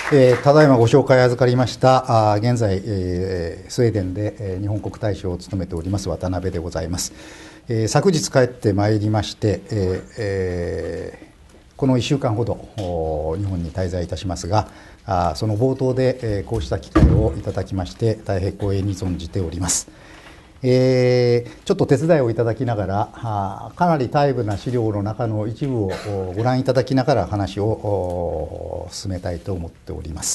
ただいまご紹介預かりました現在、スウェーデンで、日本国大使を務めております渡辺でございます。昨日帰ってまいりまして、この1週間ほど日本に滞在いたしますが、その冒頭で、こうした機会をいただきまして大変光栄に存じております。ちょっと手伝いをいただきながらかなり大部な資料の中の一部をご覧いただきながら話を進めたいと思っております。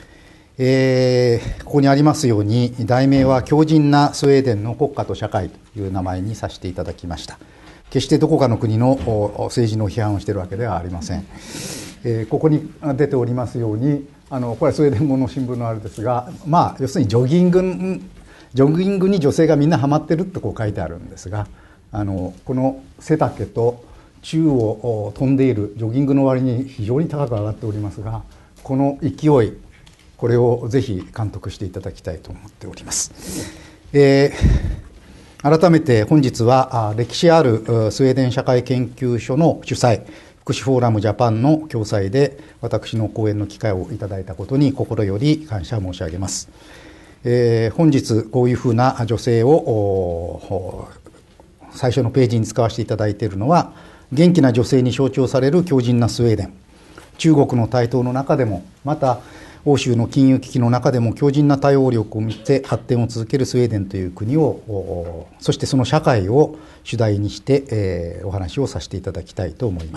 ここにありますように題名は強靭なスウェーデンの国家と社会という名前にさせていただきました。決してどこかの国の政治の批判をしているわけではありません。ここに出ておりますようにこれはスウェーデン語の新聞のあれですが、要するにジョギングに女性がみんなハマってるってこう書いてあるんですが、この背丈と宙を飛んでいるジョギングの割に非常に高く上がっておりますが、この勢い、これをぜひ監督していただきたいと思っております。改めて本日は歴史あるスウェーデン社会研究所の主催福祉フォーラムジャパンの共催で私の講演の機会をいただいたことに心より感謝申し上げます。本日こういうふうな女性を最初のページに使わせていただいているのは、元気な女性に象徴される強靭なスウェーデン、中国の台頭の中でも、また欧州の金融危機の中でも強靭な対応力を見せ発展を続けるスウェーデンという国を、そしてその社会を主題にして、お話をさせていただきたいと思います。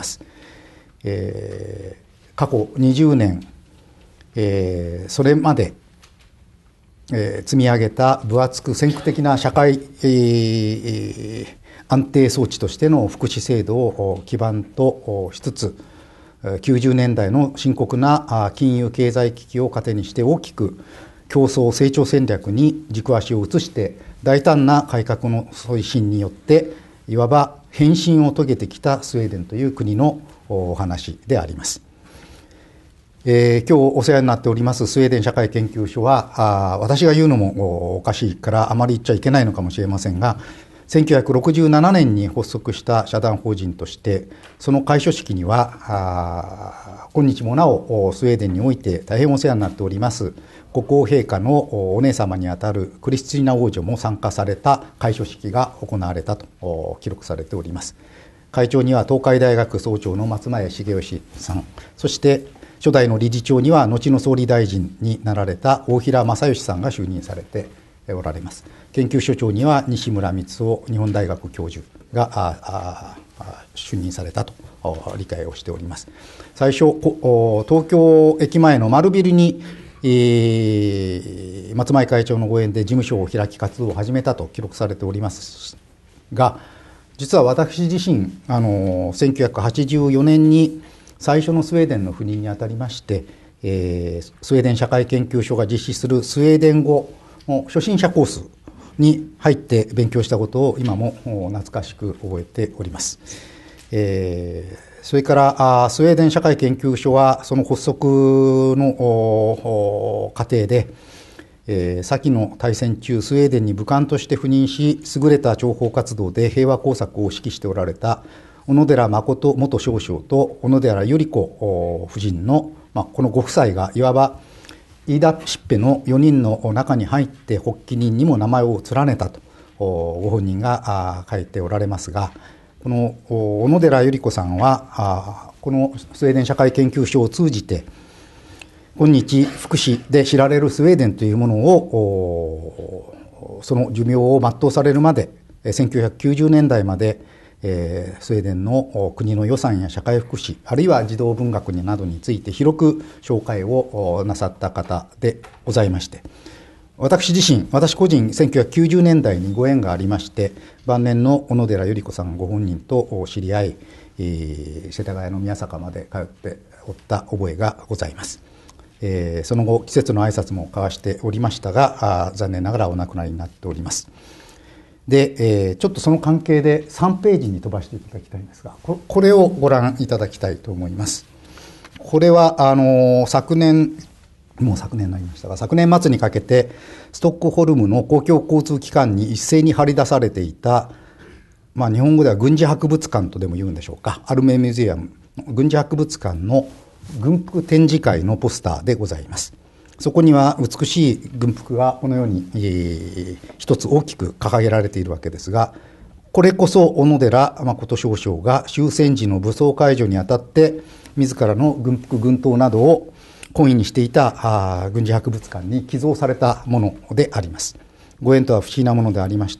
過去20年、それまで積み上げた分厚く先駆的な社会、安定装置としての福祉制度を基盤としつつ、90年代の深刻な金融経済危機を糧にして大きく競争成長戦略に軸足を移して大胆な改革の推進によっていわば変身を遂げてきたスウェーデンという国のお話であります。今日お世話になっておりますスウェーデン社会研究所は、私が言うのもおかしいからあまり言っちゃいけないのかもしれませんが、1967年に発足した社団法人として、その開所式には今日もなおスウェーデンにおいて大変お世話になっております国王陛下のお姉様にあたるクリスティーナ王女も参加された開所式が行われたと記録されております。会長には東海大学総長の松前茂義さん、そして初代の理事長には後の総理大臣になられた大平正義さんが就任されておられます。研究所長には西村光夫日本大学教授が就任されたと理解をしております。最初東京駅前の丸ビルに、松前会長のご縁で事務所を開き活動を始めたと記録されておりますが、実は私自身1984年に最初のスウェーデンの赴任にあたりまして、スウェーデン社会研究所が実施するスウェーデン語の初心者コースに入って勉強したことを今も懐かしく覚えております。それからスウェーデン社会研究所はその発足の過程で、先の大戦中スウェーデンに武官として赴任し、優れた諜報活動で平和工作を指揮しておられた小野寺誠元少将と小野寺百合子夫人の、このご夫妻がいわば言い出しっぺの4人の中に入って発起人にも名前を連ねたとご本人が書いておられますが、この小野寺百合子さんはこのスウェーデン社会研究所を通じて今日福祉で知られるスウェーデンというものをその寿命を全うされるまで1990年代までスウェーデンの国の予算や社会福祉、あるいは児童文学などについて広く紹介をなさった方でございまして、私個人1990年代にご縁がありまして、晩年の小野寺百合子さんご本人と知り合い、世田谷の宮坂まで通っておった覚えがございます。その後季節の挨拶も交わしておりましたが、残念ながらお亡くなりになっております。で、ちょっとその関係で3ページに飛ばしていただきたいんですが、これをご覧いただきたいと思います。これは昨年になりましたが、昨年末にかけてストックホルムの公共交通機関に一斉に張り出されていた、日本語では軍事博物館とでも言うんでしょうか、アルメミュージアム軍事博物館の軍服展示会のポスターでございます。そこには美しい軍服がこのように、一つ大きく掲げられているわけですが、これこそ小野寺誠少将が終戦時の武装解除にあたって自らの軍服軍刀などを懇意にしていた軍事博物館に寄贈されたものであります。ご縁とは不思議なものでありまして、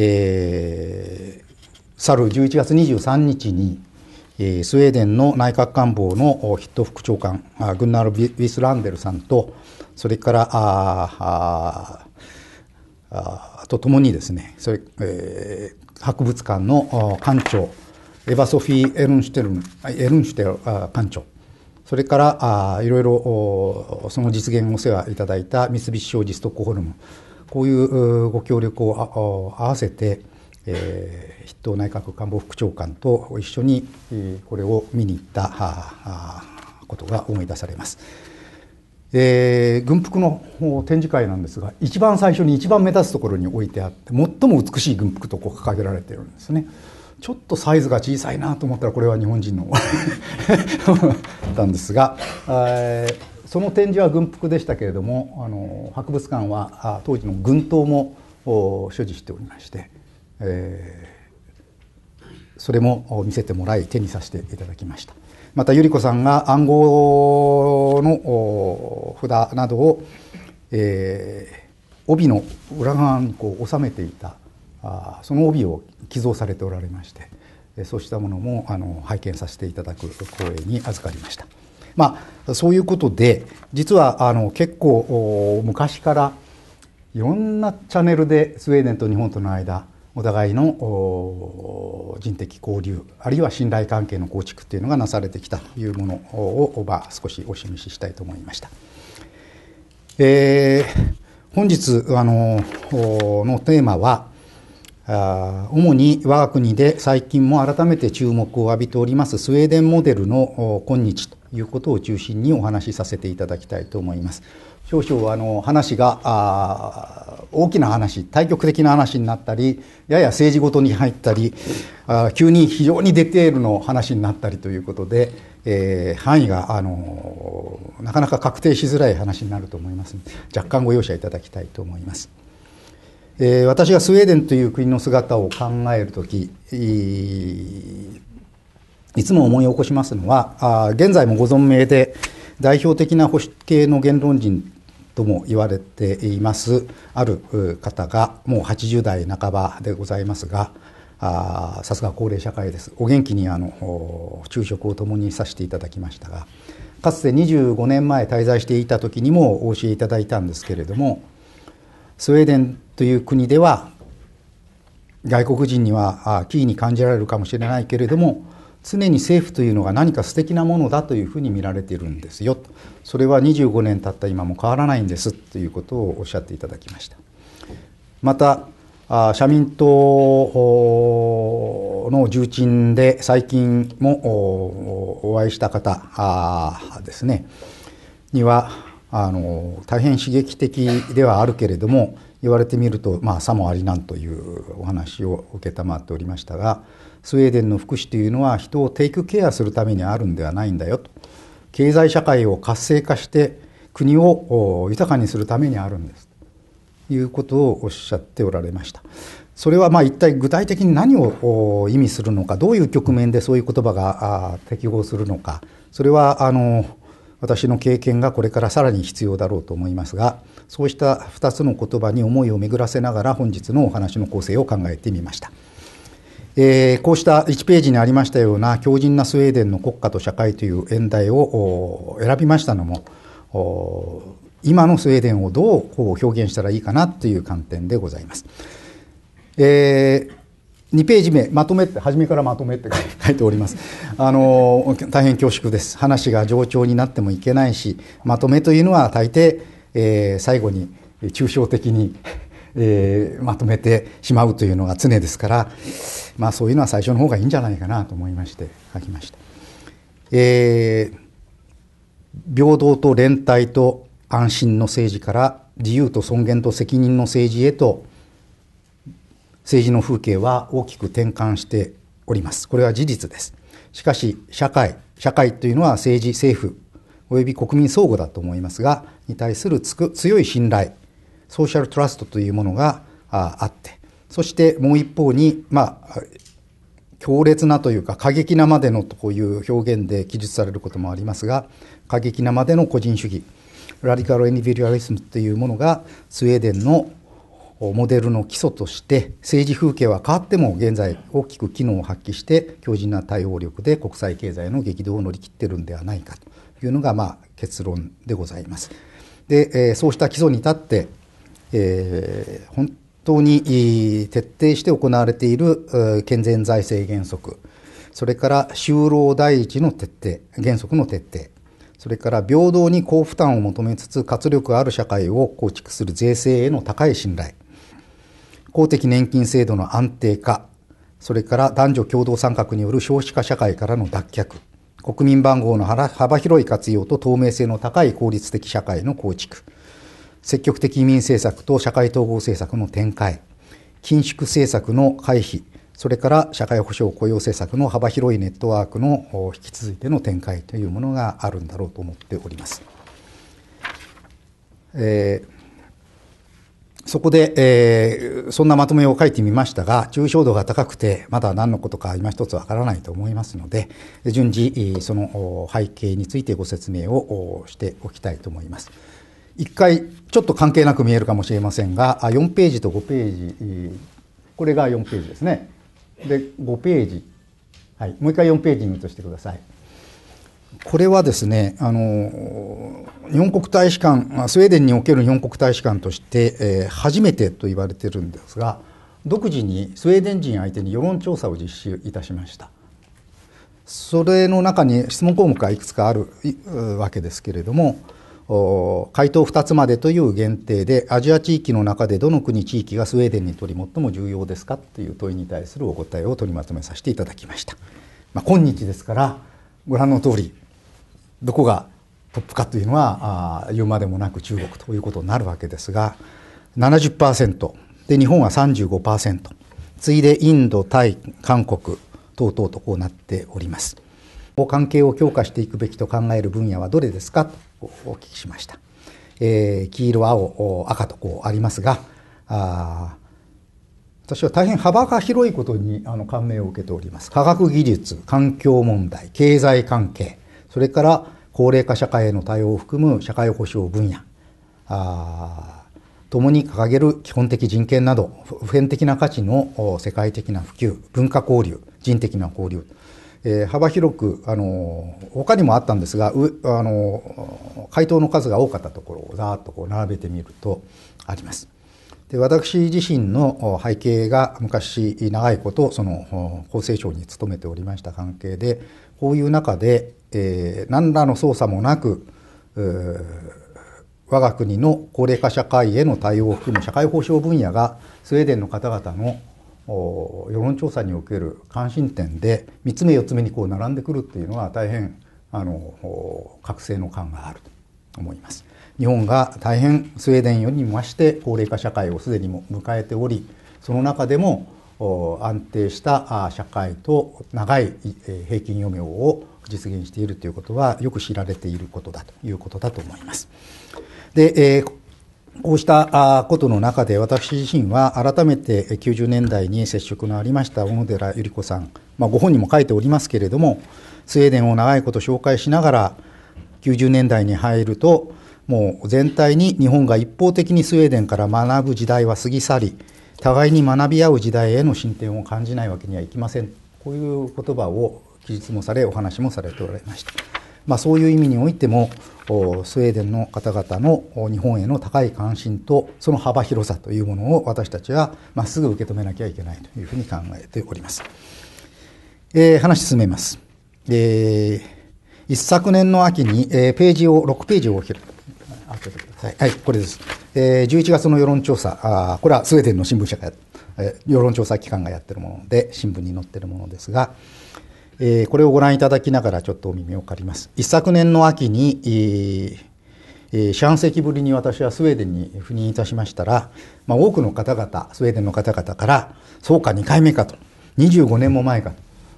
去る11月23日にスウェーデンの内閣官房の筆頭副長官グンナール・ヴィスランデルさんと、それからとともにですね、博物館の館長エヴァ・ソフィー・エルンシュテル館長、それからいろいろその実現をお世話いただいた三菱商事ストックホルム、こういうご協力を合わせて、筆頭内閣官房副長官と一緒にこれを見に行ったことが思い出されます。軍服の展示会なんですが、一番最初に一番目立つところに置いてあって、最も美しい軍服と掲げられているんですね。ちょっとサイズが小さいなと思ったら、これは日本人のなんですが、その展示は軍服でしたけれども、博物館は当時の軍刀も所持しておりまして、それも見せてもらい手にさせていただきました。また百合子さんが暗号の札などを、帯の裏側に収めていたその帯を寄贈されておられまして、そうしたものも拝見させていただく光栄に預かりました。そういうことで、実は結構昔からいろんなチャンネルでスウェーデンと日本との間、お互いの人的交流、あるいは信頼関係の構築というのがなされてきたというものを少しお示ししたいと思いました。本日のテーマは、主に我が国で最近も改めて注目を浴びておりますスウェーデンモデルの今日ということを中心にお話しさせていただきたいと思います。少々話が大きな話、対極的な話になったり、やや政治ごとに入ったり、急に非常にディテールの話になったりということで、範囲がなかなか確定しづらい話になると思いますので、若干ご容赦いただきたいと思います。私がスウェーデンという国の姿を考えるとき、いつも思い起こしますのは、現在もご存命で代表的な保守系の言論人とも言われていますある方がもう80代半ばでございますが、さすが高齢社会です。お元気に昼食を共にさせていただきましたが、かつて25年前滞在していた時にもお教えいただいたんですけれども、スウェーデンという国では外国人には奇異に感じられるかもしれないけれども、常に政府というのが何か素敵なものだというふうに見られているんですよ。それは25年経った今も変わらないんですということをおっしゃっていただきました。また社民党の重鎮で最近もお会いした方ですねには大変刺激的ではあるけれども、言われてみるとさもありなんというお話を承っておりましたが、スウェーデンの福祉というのは人をテイクケアするためにあるんではないんだよと、経済社会を活性化して国を豊かにするためにあるんですということをおっしゃっておられました。それは一体具体的に何を意味するのか、どういう局面でそういう言葉が適合するのか、それは私の経験がこれからさらに必要だろうと思いますが、そうした2つの言葉に思いを巡らせながら本日のお話の構成を考えてみました。こうした1ページにありましたような強靭なスウェーデンの国家と社会という演題を選びましたのも、今のスウェーデンをどう表現したらいいかなという観点でございます。2ページ目、まとめって、初めからまとめって書いております。大変恐縮です。話が冗長になってもいけないし、まとめというのは大抵、最後に抽象的にまとめてしまうというのが常ですから、そういうのは最初の方がいいんじゃないかなと思いまして書きました。平等と連帯と安心の政治から自由と尊厳と責任の政治へと、政治の風景は大きく転換しております。これは事実です。 しかし社会というのは政治政府および国民相互だと思いますがに対する強い信頼ソーシャルトラストというものがあって、そしてもう一方に強烈なというか過激なまでのという表現で記述されることもありますが、過激なまでの個人主義ラディカル・インディビデュアリズムというものがスウェーデンのモデルの基礎として政治風景は変わっても現在大きく機能を発揮して強靭な対応力で国際経済の激動を乗り切っているのではないかというのが結論でございます。で、そうした基礎に立って、本当に徹底して行われている健全財政原則、それから就労第一の徹底原則の徹底、それから平等に高負担を求めつつ活力ある社会を構築する税制への高い信頼、公的年金制度の安定化、それから男女共同参画による少子化社会からの脱却、国民番号の幅広い活用と透明性の高い効率的社会の構築、積極的移民政策と社会統合政策の展開、緊縮政策の回避、それから社会保障雇用政策の幅広いネットワークの引き続いての展開というものがあるんだろうと思っております。そこで、そんなまとめを書いてみましたが、抽象度が高くてまだ何のことか今一つわからないと思いますので、順次その背景についてご説明をしておきたいと思います。一回ちょっと関係なく見えるかもしれませんが、4ページと5ページ、これが4ページですね。で5ページ、はい、もう一回4ページに移してください。これはですね、日本国大使館、スウェーデンにおける日本国大使館として、初めてと言われているんですが、独自にスウェーデン人相手に世論調査を実施いたしました。それの中に質問項目がいくつかあるわけですけれども、回答2つまでという限定で、アジア地域の中でどの国地域がスウェーデンにとり最も重要ですかという問いに対するお答えを取りまとめさせていただきました。今日ですからご覧の通り、どこがトップかというのは言うまでもなく中国ということになるわけですが、 70% で日本は 35%、 次いでインド、タイ、韓国等々とこうなっております。関係を強化していくべきと考える分野はどれですかとお聞きしました。黄色、青、赤とこうありますが、私は大変幅が広いことに感銘を受けております。科学技術、環境問題、経済関係、それから高齢化社会への対応を含む社会保障分野、共に掲げる基本的人権など普遍的な価値の世界的な普及、文化交流、人的な交流、幅広く他にもあったんですが、回答の数が多かったところをざーっとこう並べてみるとあります。で、私自身の背景が昔長いことその厚生省に勤めておりました関係で、こういう中で、何らの操作もなく我が国の高齢化社会への対応を含む社会保障分野がスウェーデンの方々の世論調査における関心点で3つ目4つ目にこう並んでくるっていうのは大変覚醒の感があると思います。日本が大変スウェーデンよりに増して高齢化社会をすでにも迎えており、その中でも安定した社会と長い平均余命を実現しているということはよく知られていることだということだと思います。で、こうしたことの中で私自身は改めて90年代に接触のありました小野寺百合子さん、ご本にも書いておりますけれども、スウェーデンを長いこと紹介しながら90年代に入るともう全体に日本が一方的にスウェーデンから学ぶ時代は過ぎ去り、互いに学び合う時代への進展を感じないわけにはいきません。こういう言葉を記述もされお話もされておられました。そういう意味においてもスウェーデンの方々の日本への高い関心とその幅広さというものを私たちはまっすぐ受け止めなきゃいけないというふうに考えております。話進めます。一昨年の秋に6ページを開けてください。はい、これです。11月の世論調査、これはスウェーデンの新聞社が世論調査機関がやっているもので新聞に載っているものですが、これをご覧いただきながらちょっとお耳を借ります。一昨年の秋に、四半世紀ぶりに私はスウェーデンに赴任いたしましたら、多くの方々、スウェーデンの方々から、そうか2回目かと、25年も前か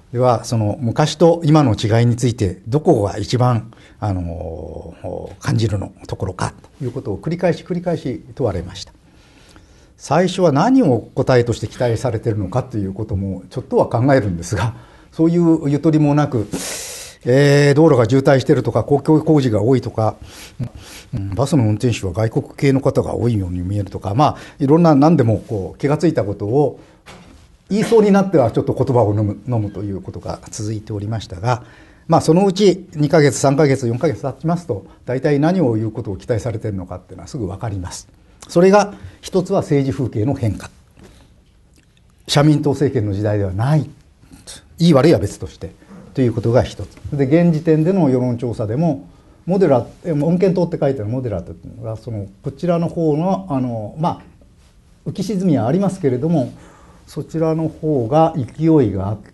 ではその昔と今の違いについてどこが一番感じるのところかということを繰り返し問われました。最初は何を答えとして期待されているのかということもちょっとは考えるんですが、そういうゆとりもなく、道路が渋滞しているとか公共工事が多いとか、バスの運転手は外国系の方が多いように見えるとか、いろんな何でもこう気がついたことを言いそうになってはちょっと言葉を飲むということが続いておりましたが、そのうち2ヶ月3ヶ月4ヶ月経ちますと、大体何を言うことを期待されているのかっていうのはすぐ分かります。それが一つは政治風景の変化、社民党政権の時代ではない、いい悪いは別としてということが一つで、現時点での世論調査でもモデラ穏健党って書いてあるモデラートっていうのがこちらの方の浮き沈みはありますけれども、そちらの方が勢いがあって、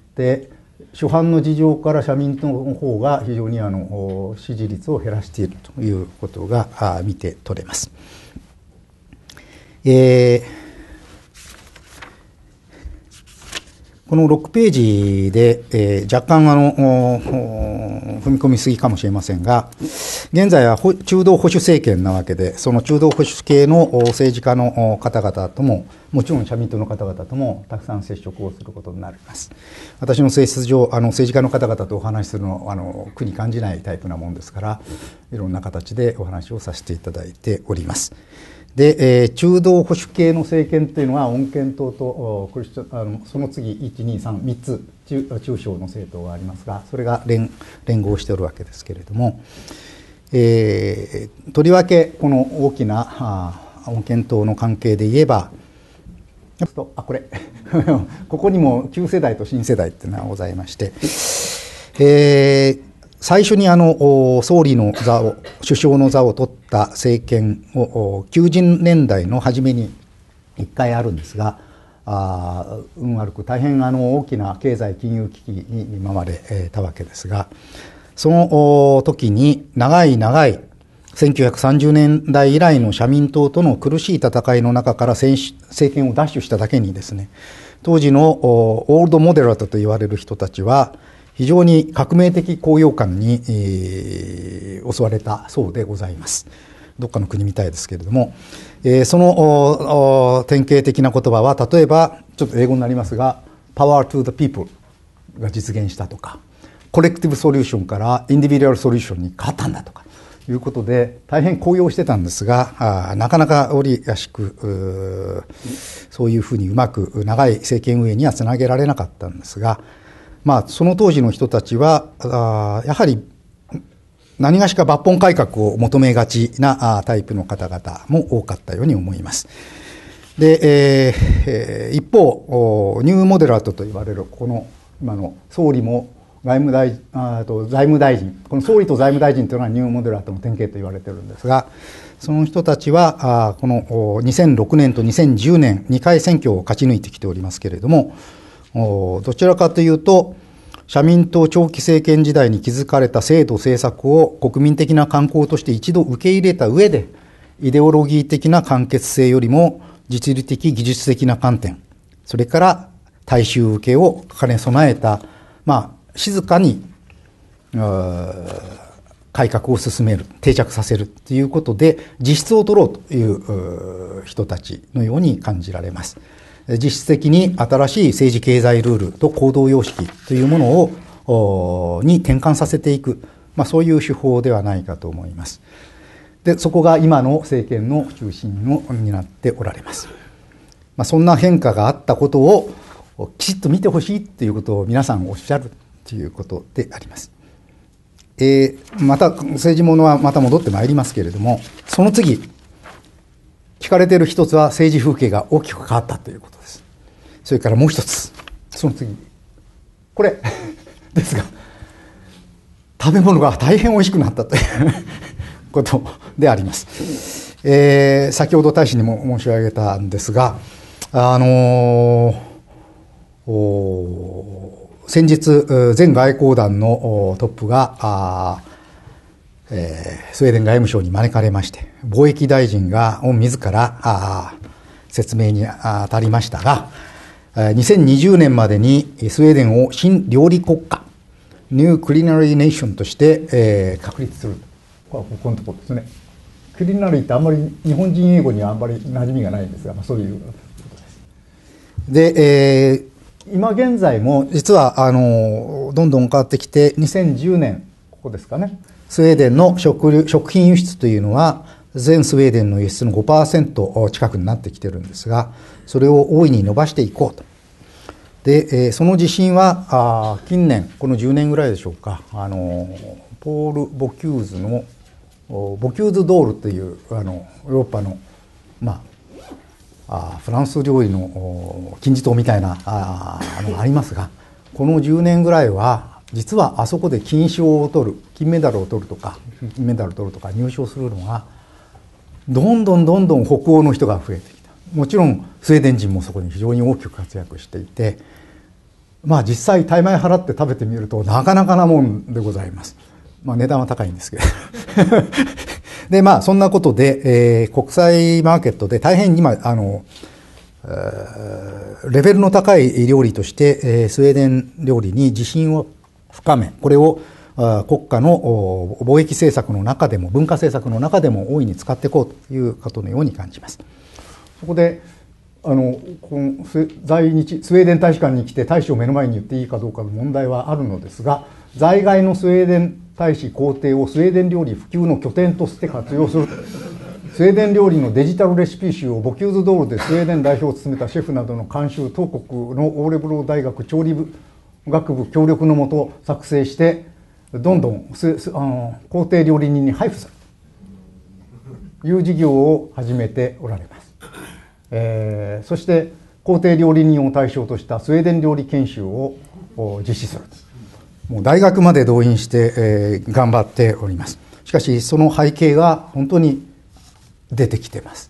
初版の事情から社民党の方が非常に支持率を減らしているということが見て取れます。この6ページで、若干踏み込みすぎかもしれませんが、現在は中道保守政権なわけで、その中道保守系の政治家の方々とも、もちろん社民党の方々ともたくさん接触をすることになります。私の性質上、政治家の方々とお話しするのを苦に感じないタイプなもんですから、いろんな形でお話をさせていただいております。で、中道保守系の政権というのは穏健党とその次123つ中小の政党がありますが、それが連合しておるわけですけれども、とりわけこの大きな穏健党の関係で言えば、これここにも旧世代と新世代っていうのがございまして、最初に総理の座を、首相の座を取った政権を90年代の初めに1回あるんですが、運悪く大変大きな経済金融危機に見舞われたわけですが、その時に長い1930年代以来の社民党との苦しい戦いの中から政権を奪取しただけにですね、当時のオールドモデラートと言われる人たちは非常に革命的高揚感に、襲われたそうでございます。どっかの国みたいですけれども、その典型的な言葉は、例えばちょっと英語になりますが、Power to the people が実現したとか、コレクティブソリューションからインディビデュアルソリューションに変わったんだとかいうことで大変高揚してたんですが、なかなか折々しくそういうふうにうまく長い政権運営にはつなげられなかったんですが、その当時の人たちはやはり何がしか抜本改革を求めがちなタイプの方々も多かったように思います。で、一方ニューモデラートと言われるこの今の総理も財務大臣、この総理と財務大臣というのはニューモデラートの典型と言われているんですが、その人たちはこの2006年と2010年2回選挙を勝ち抜いてきておりますけれども、どちらかというと社民党長期政権時代に築かれた制度政策を国民的な慣行として一度受け入れた上で、イデオロギー的な完結性よりも実利的技術的な観点、それから大衆受けを兼ね備えた、静かに改革を進める、定着させるということで実質を取ろうという人たちのように感じられます。実質的に新しい政治経済ルールと行動様式というものをに転換させていく、そういう手法ではないかと思います。で、そこが今の政権の中心を担っておられます。そんな変化があったことをきちっと見てほしいということを皆さんおっしゃるということであります。また政治ものはまた戻ってまいりますけれども、その次聞かれている一つは政治風景が大きく変わったということです。それからもう一つ、その次これですが、食べ物が大変美味しくなったということであります。先ほど大使にも申し上げたんですが、先日全外交団のトップがスウェーデン外務省に招かれまして、貿易大臣が自ら説明に当たりましたが、 2020年までにスウェーデンを新料理国家ニュークリナリーネーションとして、確立する。ここのところですね。クリナリーってあんまり日本人英語にはあんまり馴染みがないんですが、そういうことです。で、今現在も実はどんどん変わってきて、2010年ここですかね、スウェーデンの食品輸出というのは全スウェーデンの輸出の 5% 近くになってきてるんですが、それを大いに伸ばしていこうと。で、その自信は近年この10年ぐらいでしょうか、ポール・ボキューズのボキューズドールというヨーロッパのフランス料理の金字塔みたいなのがありますが、この10年ぐらいは実はあそこで金賞を取る、金メダルを取るとか銀メダルを取るとか入賞するのがどんどん北欧の人が増えてきた。もちろんスウェーデン人もそこに非常に大きく活躍していて、実際大枚払って食べてみるとなかなかなもんでございます。値段は高いんですけどでそんなことで、国際マーケットで大変今レベルの高い料理として、スウェーデン料理に自信を深め、これを国家の貿易政策の中でも文化政策の中でも大いに使っていこうということのように感じます。そこでこの在日スウェーデン大使館に来て大使を目の前に言っていいかどうかの問題はあるのですが、在外のスウェーデン大使公邸をスウェーデン料理普及の拠点として活用する。スウェーデン料理のデジタルレシピ集をボキューズドールでスウェーデン代表を務めたシェフなどの監修、当国のオーレブロー大学調理部学部協力のもと作成して、どんどん公邸料理人に配布するという事業を始めておられます。そして公邸料理人を対象としたスウェーデン料理研修を実施する。もう大学まで動員して、頑張っております。しかしその背景が本当に出てきてます。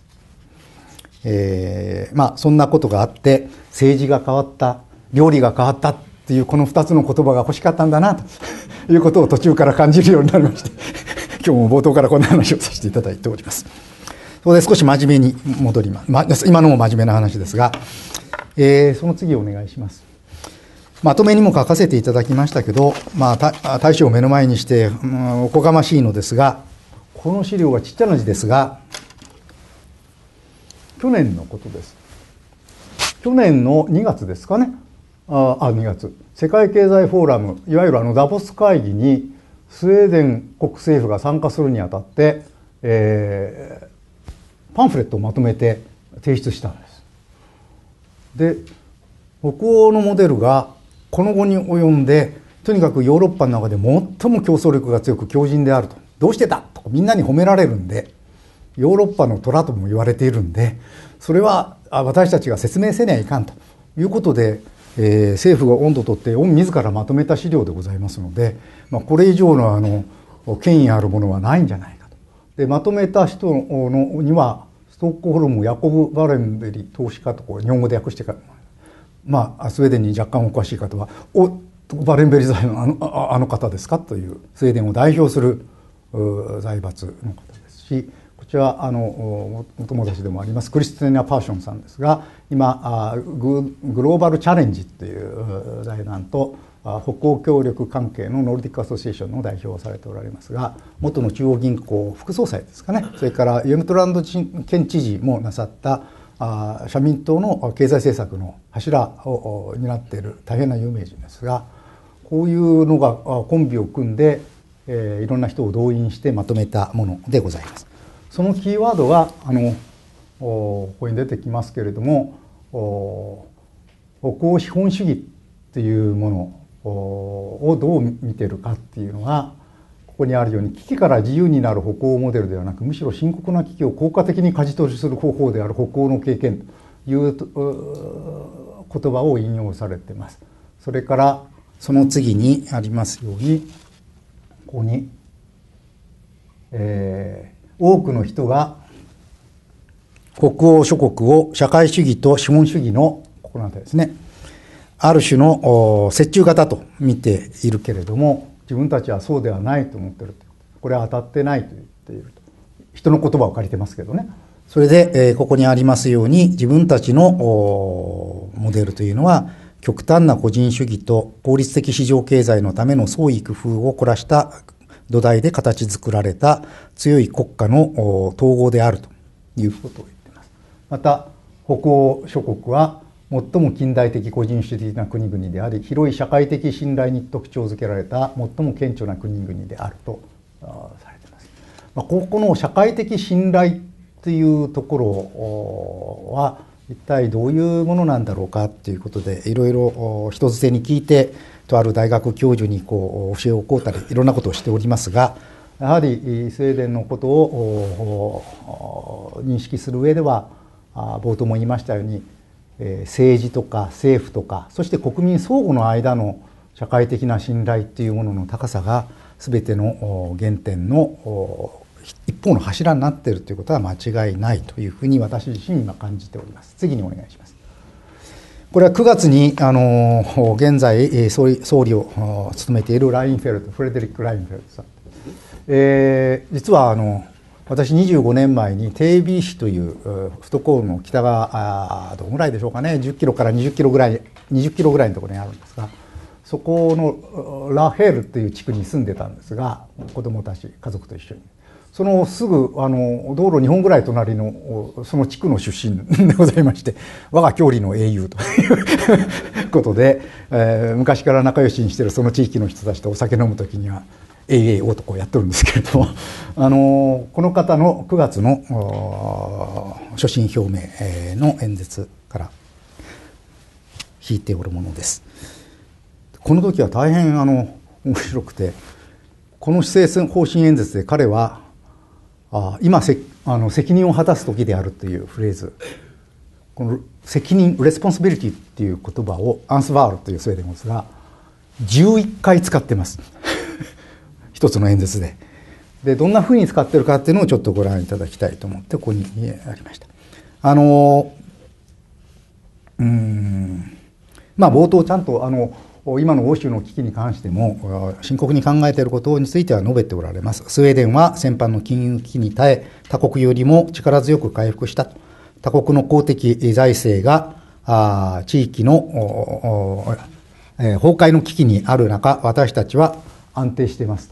そんなことがあって政治が変わった、料理が変わったっていうこの2つの言葉が欲しかったんだなということを途中から感じるようになりまして今日も冒頭からこんな話をさせていただいております。そこで少し真面目に戻ります。今のも真面目な話ですが、その次お願いします。まとめにも書かせていただきましたけど、大使を目の前にして、おこがましいのですが、この資料はちっちゃな字ですが、去年のことです。去年の2月ですかね。2月。世界経済フォーラム、いわゆるダボス会議にスウェーデン国政府が参加するにあたって、パンフレットをまとめて提出したんです。で、北欧のモデルがこの後に及んで、とにかくヨーロッパの中で最も競争力が強く強靭であると。どうしてだとみんなに褒められるんで、ヨーロッパの虎とも言われているんで、それは私たちが説明せにはいかんということで、政府が温度とって自らまとめた資料でございますので、これ以上の権威あるものはないんじゃないかと。でまとめた人にはストックホルムヤコブ・バレンベリ投資家と日本語で訳してから、スウェーデンに若干お詳しい方はバレンベリ財のあの方ですかというスウェーデンを代表する財閥の方ですし、こちらお友達でもありますクリスティナ・パーションさんですが、今グローバルチャレンジという財団と北欧協力関係のノルディックアソシエーションの代表をされておられますが、元の中央銀行副総裁ですかね、それからユムトランド県知事もなさった社民党の経済政策の柱を担っている大変な有名人ですが、こういうのがコンビを組んで、いろんな人を動員してまとめたものでございます。そのキーワードがここに出てきますけれども、北欧資本主義っていうものをどう見てるかっていうのがここにあるように、危機から自由になる北欧モデルではなく、むしろ深刻な危機を効果的に舵取りする方法である北欧の経験という言葉を引用されています。それからその次にありますように、ここに、多くの人が北欧諸国を社会主義と資本主義のここのあたりですね、ある種の折衷型と見ているけれども、自分たちはそうではないと思っている。これは当たってないと言っていると。人の言葉を借りてますけどね。それで、ここにありますように、自分たちのモデルというのは、極端な個人主義と効率的市場経済のための創意工夫を凝らした土台で形作られた強い国家の統合であるということを言っています。また北欧諸国は最も近代的個人主義的な国々であり、広い社会的信頼に特徴づけられた最も顕著な国々であるとされています。ここの社会的信頼というところは一体どういうものなんだろうかということで、いろいろ人づてに聞いて、とある大学教授に教えを請うたり、いろんなことをしておりますが、やはりスウェーデンのことを認識する上では、冒頭も言いましたように、政治とか政府とか、そして国民相互の間の社会的な信頼というものの高さが全ての原点の一方の柱になっているということは間違いないというふうに私自身今感じております。次にお願いします。これは9月に現在総理を務めているフレデリック・ラインフェルトさん、実は私25年前にテービー市というストコールの北側どのぐらいでしょうかね、10キロから20キロぐらいのところにあるんですが、そこのラヘールという地区に住んでたんですが、子どもたち家族と一緒に。そのすぐ道路2本ぐらい隣のその地区の出身でございまして、我が郷里の英雄ということで、昔から仲良しにしているその地域の人たちとお酒飲むときには英男をやってるんですけれども、この方の9月の所信表明の演説から引いておるものです。この時は大変面白くて、この施政方針演説で彼は今責任を果たす時であるというフレーズ、この責任レスポンシビリティっていう言葉をアンスバールというスウェーデン語ですが11回使ってます一つの演説で。でどんなふうに使ってるかっていうのをちょっとご覧いただきたいと思ってここにありました。冒頭ちゃんと今の欧州の危機に関しても深刻に考えていることについては述べておられます。スウェーデンは先般の金融危機に耐え、他国よりも力強く回復したと。他国の公的財政が地域の崩壊の危機にある中、私たちは安定しています。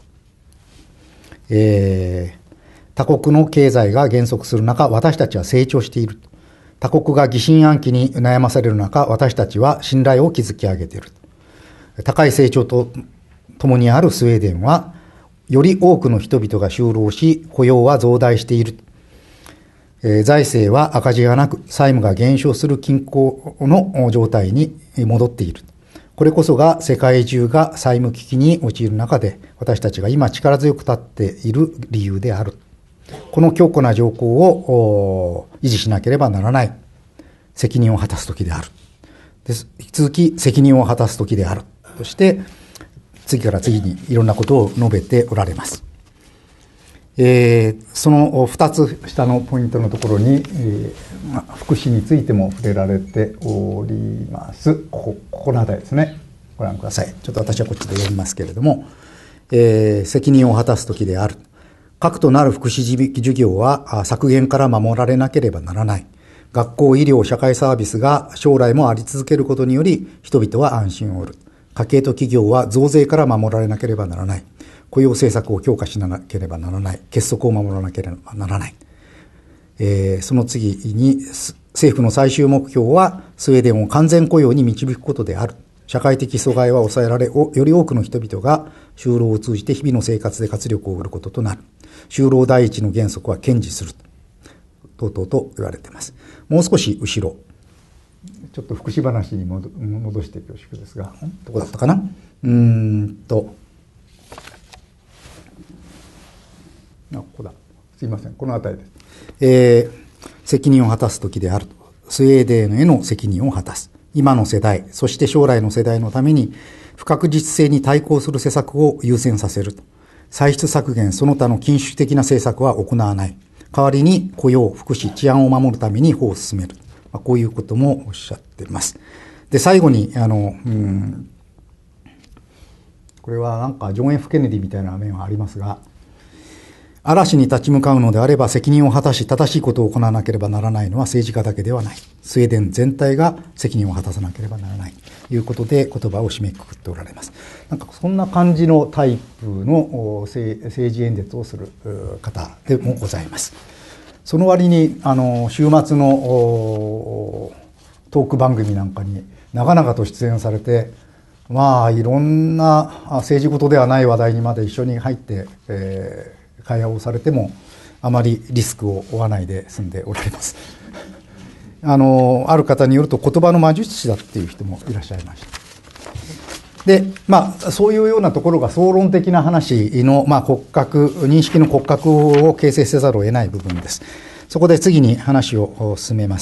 他国の経済が減速する中、私たちは成長している。他国が疑心暗鬼に悩まされる中、私たちは信頼を築き上げている。高い成長とともにあるスウェーデンは、より多くの人々が就労し、雇用は増大している。財政は赤字がなく、債務が減少する均衡の状態に戻っている。これこそが世界中が債務危機に陥る中で、私たちが今力強く立っている理由である。この強固な条項を維持しなければならない。責任を果たす時である。引き続き責任を果たす時である。そして次から次にいろんなことを述べておられます。その2つ下のポイントのところに、福祉についても触れられております。この辺りですね。ご覧ください。ちょっと私はこっちで読みますけれども、責任を果たす時である。核となる福祉事業は削減から守られなければならない。学校、医療、社会サービスが将来もあり続けることにより人々は安心を得る。家計と企業は増税から守られなければならない。雇用政策を強化しなければならない。結束を守らなければならない。その次に政府の最終目標はスウェーデンを完全雇用に導くことである。社会的阻害は抑えられ、より多くの人々が就労を通じて日々の生活で活力を得ることとなる。就労第一の原則は堅持する。とうとうと言われています。もう少し後ろ。ちょっと福祉話に戻して恐縮ですが、どこだったかな。ここだ。すいません。この辺りです。責任を果たす時である。スウェーデンへの責任を果たす。今の世代、そして将来の世代のために不確実性に対抗する施策を優先させる。歳出削減、その他の緊縮的な政策は行わない。代わりに雇用、福祉、治安を守るために法を進める。こういうこともおっしゃっています。で、最後に、これはなんかジョン・ F ・ケネディみたいな面はありますが、 嵐に立ち向かうのであれば責任を果たし正しいことを行わなければならないのは政治家だけではない。スウェーデン全体が責任を果たさなければならないということで言葉を締めくくっておられます。なんかそんな感じのタイプの政治演説をする方でもございます。その割に週末のトーク番組なんかに長々と出演されて、まあいろんな政治事ではない話題にまで一緒に入って、会話をされてもあまりリスクを負わないで済んでおられます。ある方によると言葉の魔術師だっていう人もいらっしゃいました。で、まあそういうようなところが総論的な話の、骨格、認識の骨格を形成せざるを得ない部分です。そこで次に話を進めます。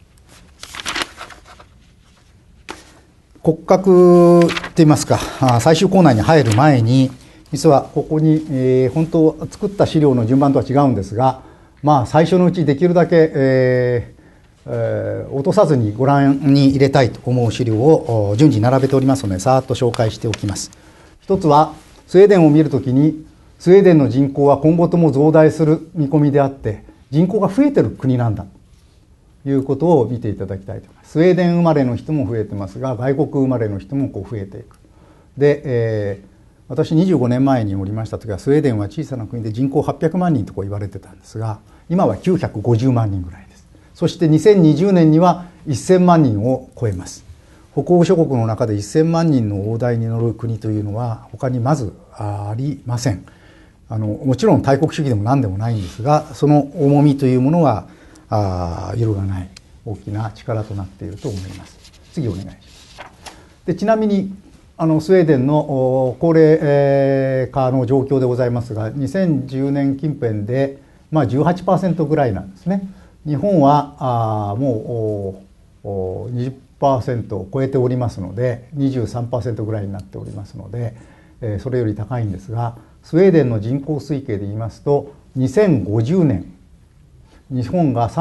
骨格って言いますか、最終コーナーに入る前に、実はここに、本当作った資料の順番とは違うんですが、最初のうちできるだけ、落とさずにご覧に入れたいと思う資料を順次並べておりますので、さーっと紹介しておきます。一つは、スウェーデンを見るときに、スウェーデンの人口は今後とも増大する見込みであって、人口が増えてる国なんだということを見ていただきたいと思います。スウェーデン生まれの人も増えてますが、外国生まれの人も増えていく。で、私25年前におりました時はスウェーデンは小さな国で人口800万人と言われてたんですが、今は950万人ぐらいです。そして2020年には1000万人を超えます。北欧諸国の中で1000万人の大台に乗る国というのは他にまずありません。もちろん大国主義でも何でもないんですが、その重みというものは揺るがない大きな力となっていると思います。次お願いします。で、ちなみにスウェーデンの高齢化の状況でございますが、2010年近辺で18% ぐらいなんですね。日本はもう20% を超えておりますので 23% ぐらいになっておりますので、それより高いんですが、スウェーデンの人口推計で言いますと2050年日本が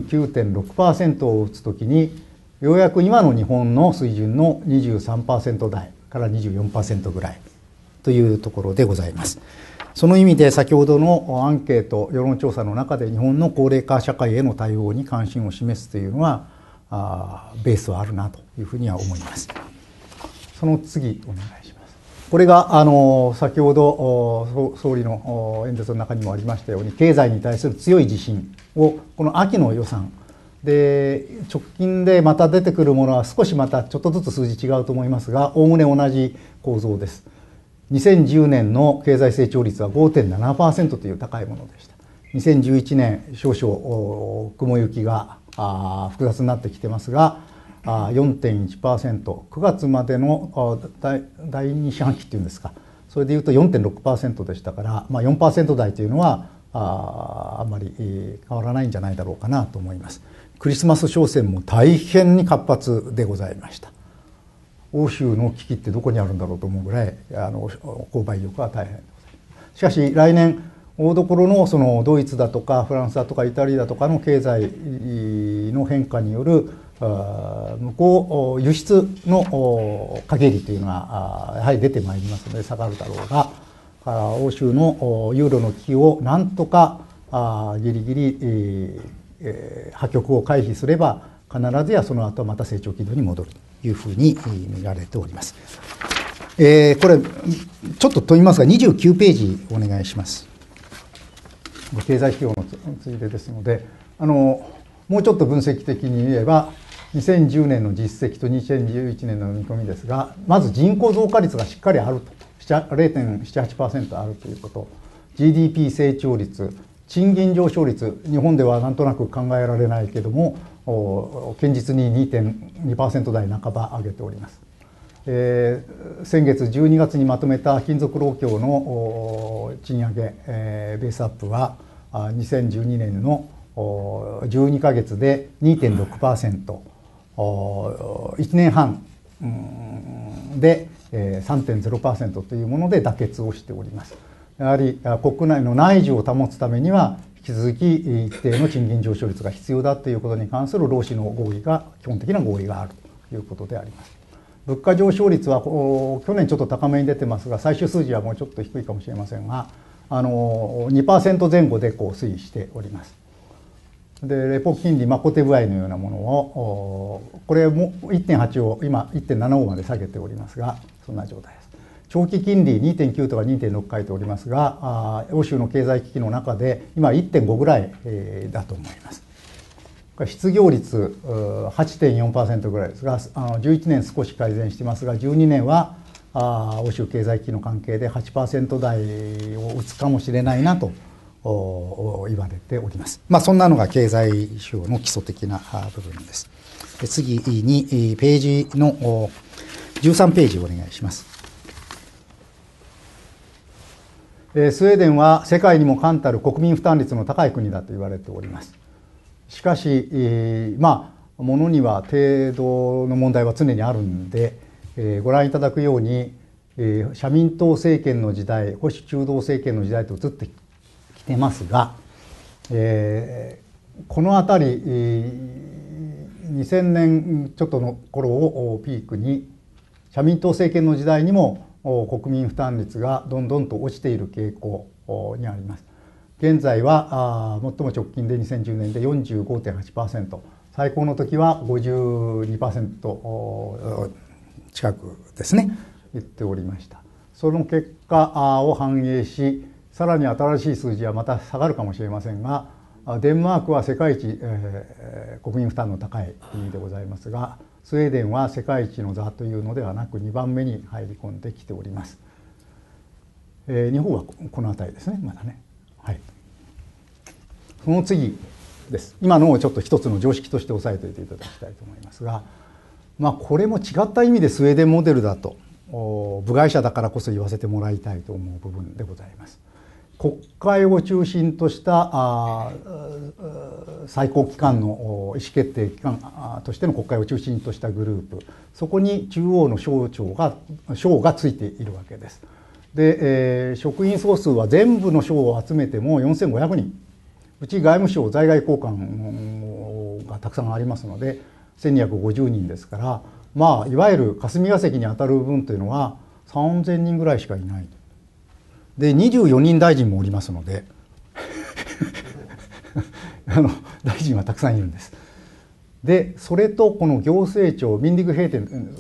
39.6% を打つときに、ようやく今の日本の水準の 23% 台から 24% ぐらいというところでございます。その意味で先ほどのアンケート世論調査の中で日本の高齢化社会への対応に関心を示すというのはベースはあるなというふうには思います。その次お願いします。これが先ほど総理の演説の中にもありましたように、経済に対する強い自信をこの秋の予算で直近でまた出てくるものは少しまたちょっとずつ数字違うと思いますが、おおむね同じ構造です。2010年の経済成長率は 5.7% という高いものでした。2011年少々雲行きが複雑になってきてますが 4.1%、 9月までの第2四半期っていうんですか、それでいうと 4.6% でしたから、4% 台というのはあんまり変わらないんじゃないだろうかなと思います。クリスマス商戦も大変に活発でございました。欧州の危機ってどこにあるんだろうと思うぐらい購買意欲は大変でございます。しかし来年大どころのそのドイツだとかフランスだとかイタリアだとかの経済の変化による向こう輸出の陰りというのはやはり出てまいりますので下がるだろうが、欧州のユーロの危機をなんとかギリギリ破局を回避すれば必ずやその後はまた成長軌道に戻るというふうに見られております。これちょっと問いますが29ページお願いします。経済指標のついでですのでもうちょっと分析的に言えば2010年の実績と2011年の見込みですが、まず人口増加率がしっかりあると 0.78% あるということ、 GDP 成長率、賃金上昇率、日本ではなんとなく考えられないけども堅実に 2.2% 台半ば上げております。先月12月にまとめた金属労協の賃上げベースアップは2012年の12ヶ月で 2.6%、1年半で 3.0% というもので妥結をしております。やはり国内の内需を保つためには引き続き一定の賃金上昇率が必要だということに関する労使の合意が基本的な合意があるということであります。物価上昇率は去年ちょっと高めに出てますが、最終数字はもうちょっと低いかもしれませんが 2% 前後でこう推移しております。でレポ金利コテブアイのようなものをこれも 1.8 を今 1.75 まで下げておりますが、そんな状態です。長期金利 2.9 とか 2.6 書いておりますが、欧州の経済危機の中で今 1.5 ぐらいだと思います。失業率 8.4% ぐらいですが、11年少し改善してますが、12年は欧州経済危機の関係で 8% 台を打つかもしれないなと言われております。そんなのが経済指標の基礎的な部分です。次にページの13ページをお願いします。スウェーデンは世界にも冠たる国民負担率の高い国だと言われております。しかし、ものには程度の問題は常にあるんで、ご覧いただくように、社民党政権の時代、保守中道政権の時代と移ってきてますが、この辺り、2000年ちょっとの頃をピークに、社民党政権の時代にも国民負担率がどんどんと落ちている傾向にあります。現在は最も直近で2010年で 45.8%、最高の時は 52% 近くですね、言っておりました。その結果を反映し、さらに新しい数字はまた下がるかもしれませんが、デンマークは世界一、国民負担の高い国でございますが、スウェーデンは世界一の座というのではなく2番目に入り込んできております。日本はこの辺りですね、まだね。はい、その次です。今のをちょっと一つの常識として押さえておいていただきたいと思いますが、これも違った意味でスウェーデンモデルだと部外者だからこそ言わせてもらいたいと思う部分でございます。国会を中心とした最高機関の意思決定機関としての国会を中心としたグループ、そこに中央の省がついているわけです。で、職員総数は全部の省を集めても4500人、うち外務省在外公館がたくさんありますので1250人ですから、いわゆる霞が関にあたる分というのは3000人ぐらいしかいない。で24人大臣もおりますので大臣はたくさんいるんです。でそれとこの行政庁ミンディグヘーテン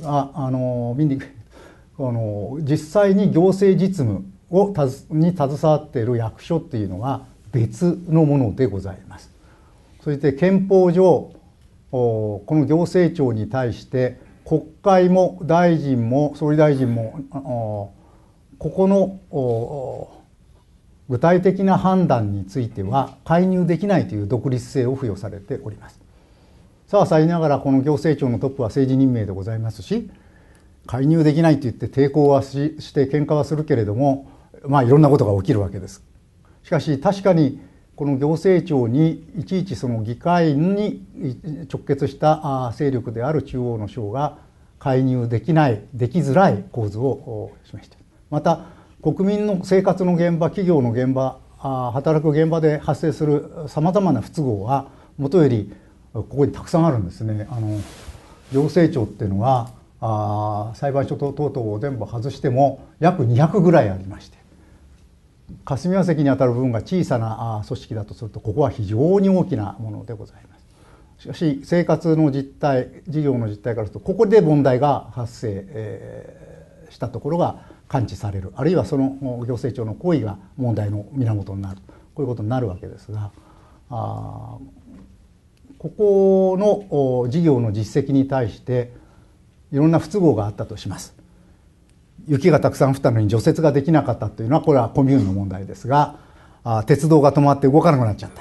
実際に行政実務に携わっている役所っていうのは別のものでございます。そして憲法上この行政庁に対して国会も大臣も総理大臣もここの具体的な判断については介入できないという独立性を付与されております。さあさいながらこの行政庁のトップは政治任命でございますし、介入できないと言って抵抗はして喧嘩はするけれども、いろんなことが起きるわけです。しかし確かにこの行政庁にいちいちその議会に直結した勢力である中央の省が介入できづらい構図を示している。また国民の生活の現場、企業の現場、働く現場で発生するさまざまな不都合はもとよりここにたくさんあるんですね。行政庁っていうのは裁判所等々を全部外しても約200ぐらいありまして、霞が関にあたる部分が小さな組織だとするとここは非常に大きなものでございます。しかし生活の実態、事業の実態からするとここで問題が発生したところが感知される、あるいはその行政庁の行為が問題の源になる、こういうことになるわけですが、ここの事業の実績に対していろんな不都合があったとします。雪がたくさん降ったのに除雪ができなかったというのはこれはコミューンの問題ですが、鉄道が止まって動かなくなっちゃった。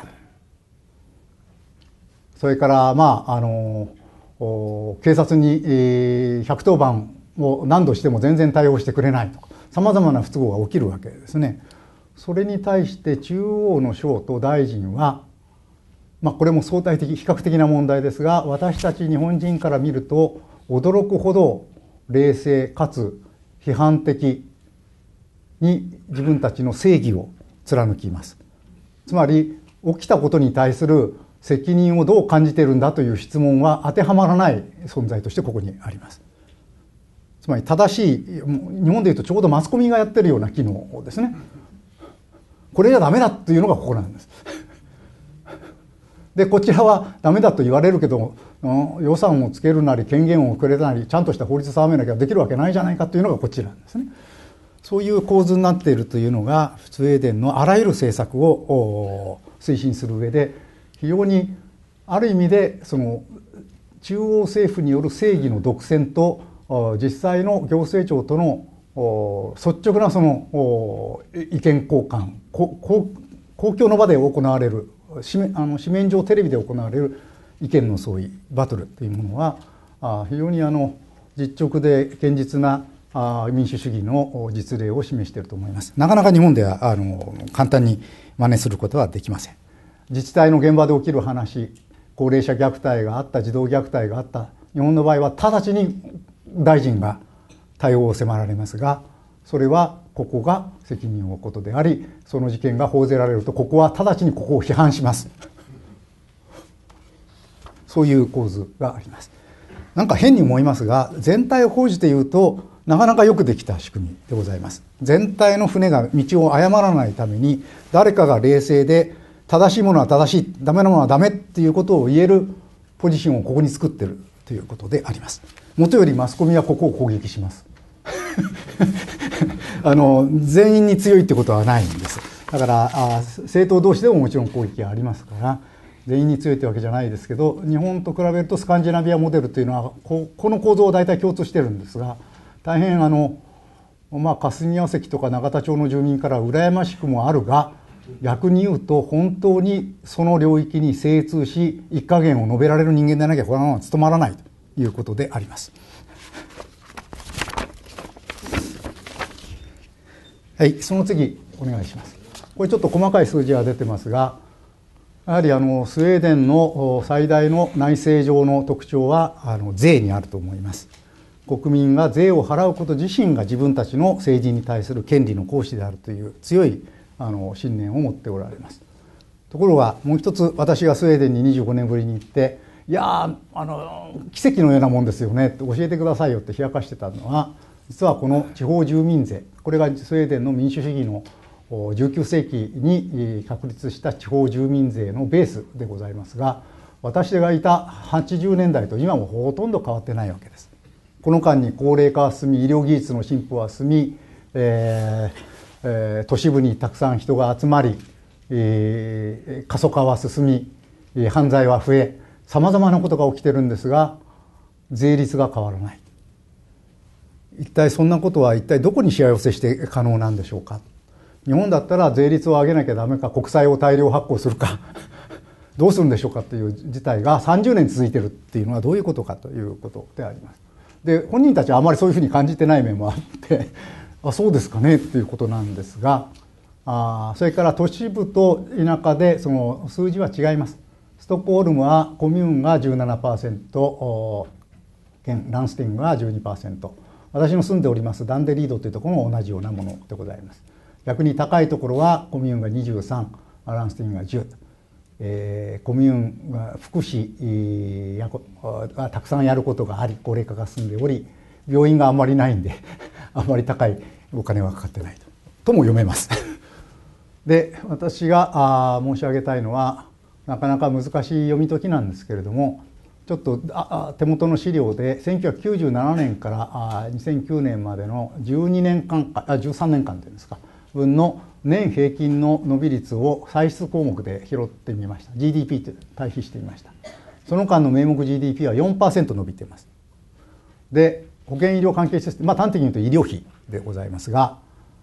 それから警察に110番を何度しても全然対応してくれないとか、さまざまな不都合が起きるわけですね。それに対して中央の省と大臣は、これも相対的比較的な問題ですが、私たち日本人から見ると驚くほど冷静かつ批判的に自分たちの正義を貫きます。つまり起きたことに対する責任をどう感じているんだという質問は当てはまらない存在としてここにあります。つまり正しい、日本でいうとちょうどマスコミがやってるような機能ですね。 これじゃダメだっていうのがここなんです。でこちらはダメだと言われるけど、予算をつけるなり権限をくれたりちゃんとした法律を定めなきゃできるわけないじゃないかというのがこちらなんですね。そういう構図になっているというのがスウェーデンのあらゆる政策を推進する上で非常にある意味でその中央政府による正義の独占と実際の行政庁との率直なその意見交換、公共の場で行われる紙面上テレビで行われる意見の相違バトルというものは非常に実直で堅実な民主主義の実例を示していると思います。なかなか日本では簡単に真似することはできません。自治体の現場で起きる話、高齢者虐待があった、児童虐待があった、日本の場合は直ちに大臣が対応を迫られますが、それはここが責任を負うことであり、その事件が報ぜられるとここは直ちにここを批判します。そういう構図があります。なんか変に思いますが、全体を講じて言うとなかなかよくできた仕組みでございます。全体の船が道を誤らないために誰かが冷静で正しいものは正しい、ダメなものはダメっていうことを言えるポジションをここに作ってるということであります。もとよりマスコミはここを攻撃します。全員に強いってことはないんです。だから政党同士でももちろん攻撃がありますから全員に強いってわけじゃないですけど、日本と比べるとスカンジナビアモデルというのはこの構造を大体共通してるんですが、大変霞が関とか永田町の住民から羨ましくもあるが、逆に言うと本当にその領域に精通し一加減を述べられる人間でなきゃこのまま務まらないということであります。はい、その次お願いします。これちょっと細かい数字が出てますが、やはりスウェーデンの最大の内政上の特徴は税にあると思います。国民が税を払うこと自身が自分たちの政治に対する権利の行使であるという強い信念を持っておられます。ところがもう一つ、私がスウェーデンに25年ぶりに行って、いや奇跡のようなもんですよねって教えてくださいよって冷やかしてたのは、実はこの地方住民税、これがスウェーデンの民主主義の19世紀に確立した地方住民税のベースでございますが、私がいた80年代と今もほとんど変わってないわけです。この間に高齢化は進み、医療技術の進歩は進み、都市部にたくさん人が集まり、過疎化は進み、犯罪は増え、さまざまなことが起きてるんですが、税率が変わらない。一体そんなことは一体どこにしわ寄せして可能なんでしょうか。日本だったら税率を上げなきゃダメか、国債を大量発行するかどうするんでしょうかという事態が30年続いているっていうのはどういうことかということであります。で、本人たちはあまりそういうふうに感じてない面もあってそうですかねっていうことなんですが、それから都市部と田舎でその数字は違います。ストックホルムはコミューンが 17%、ランスティングが 12%、私の住んでおりますダンデリードというところも同じようなものでございます。逆に高いところはコミューンが23、ランスティングが10、コミューンが福祉がたくさんやることがあり、高齢化が進んでおり、病院があんまりないんであんまり高いお金はかかってないとも読めますで、私が申し上げたいのはなかなか難しい読み解きなんですけれども、ちょっと手元の資料で1997年から2009年までの12年間13年間というんですか分の年平均の伸び率を歳出項目で拾ってみました。 GDP と対比してみました。その間の名目 GDP は 4% 伸びています。で、保険医療関係施設、端的に言うと医療費でございますが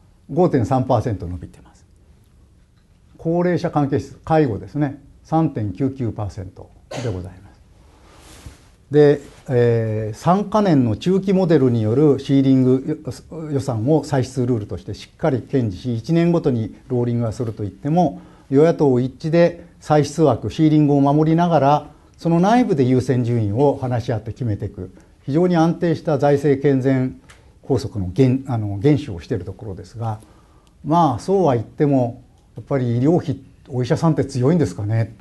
5.3% 伸びています。高齢者関係施設、介護ですね、 3.99% でございます。で、3か年の中期モデルによるシーリング予算を歳出ルールとしてしっかり堅持し、1年ごとにローリングはするといっても、与野党一致で歳出枠シーリングを守りながら、その内部で優先順位を話し合って決めていく、非常に安定した財政健全法則の厳守をしているところですが、そうは言ってもやっぱり医療費、お医者さんって強いんですかね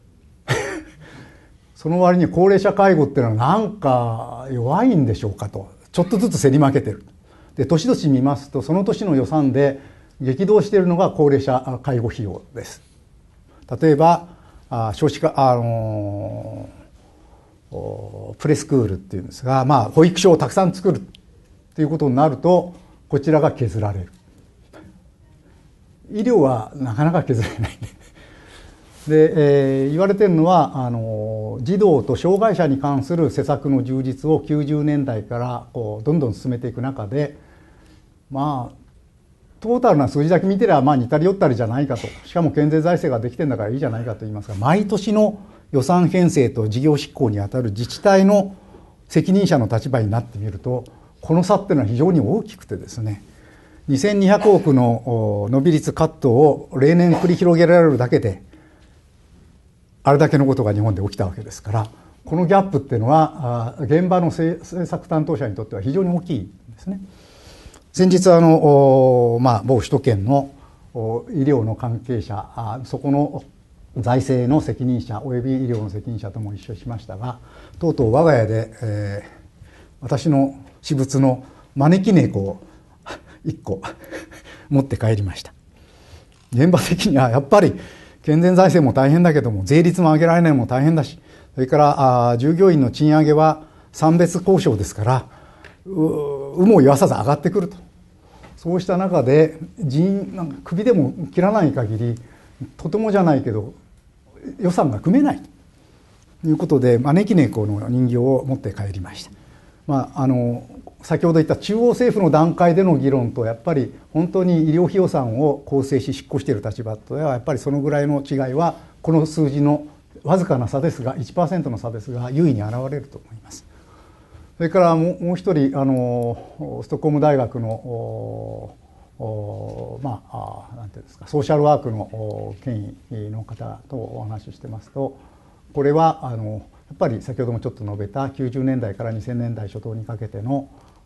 その割に高齢者介護っていうのはなんか弱いんでしょうかと、ちょっとずつ競り負けてる。で、年々見ますとその年の予算で激動しているのが高齢者介護費用です。例えば少子化プレスクールっていうんですが、保育所をたくさん作るということになるとこちらが削られる。医療はなかなか削れないで、言われているのは児童と障害者に関する施策の充実を90年代からどんどん進めていく中で、トータルな数字だけ見てれば似たり寄ったりじゃないかと、しかも健全財政ができてるんだからいいじゃないかと言いますが、毎年の予算編成と事業執行にあたる自治体の責任者の立場になってみると、この差っていうのは非常に大きくてですね、2200億の伸び率カットを例年繰り広げられるだけであれだけのことが日本で起きたわけですから、このギャップっていうのは現場の政策担当者にとっては非常に大きいんですね。先日某首都圏の医療の関係者、そこの財政の責任者および医療の責任者とも一緒しましたが、とうとう我が家で、私の私物の招き猫を1個持って帰りました。現場的にはやっぱり健全財政も大変だけども、税率も上げられないのも大変だし、それから従業員の賃上げは三別交渉ですから、有無を言わさず上がってくると。そうした中で首でも切らない限りとてもじゃないけど予算が組めないということで、招き猫の人形を持って帰りました。先ほど言った中央政府の段階での議論と、やっぱり本当に医療費予算を構成し執行している立場とはやっぱりそのぐらいの違いは、この数字のわずかな差ですが 1% の差ですが優位に現れると思います。それからもう一人ストックホルム大学のなんていうんですか、ソーシャルワークの権威の方とお話ししてますと、これはやっぱり先ほどもちょっと述べた90年代から2000年代初頭にかけての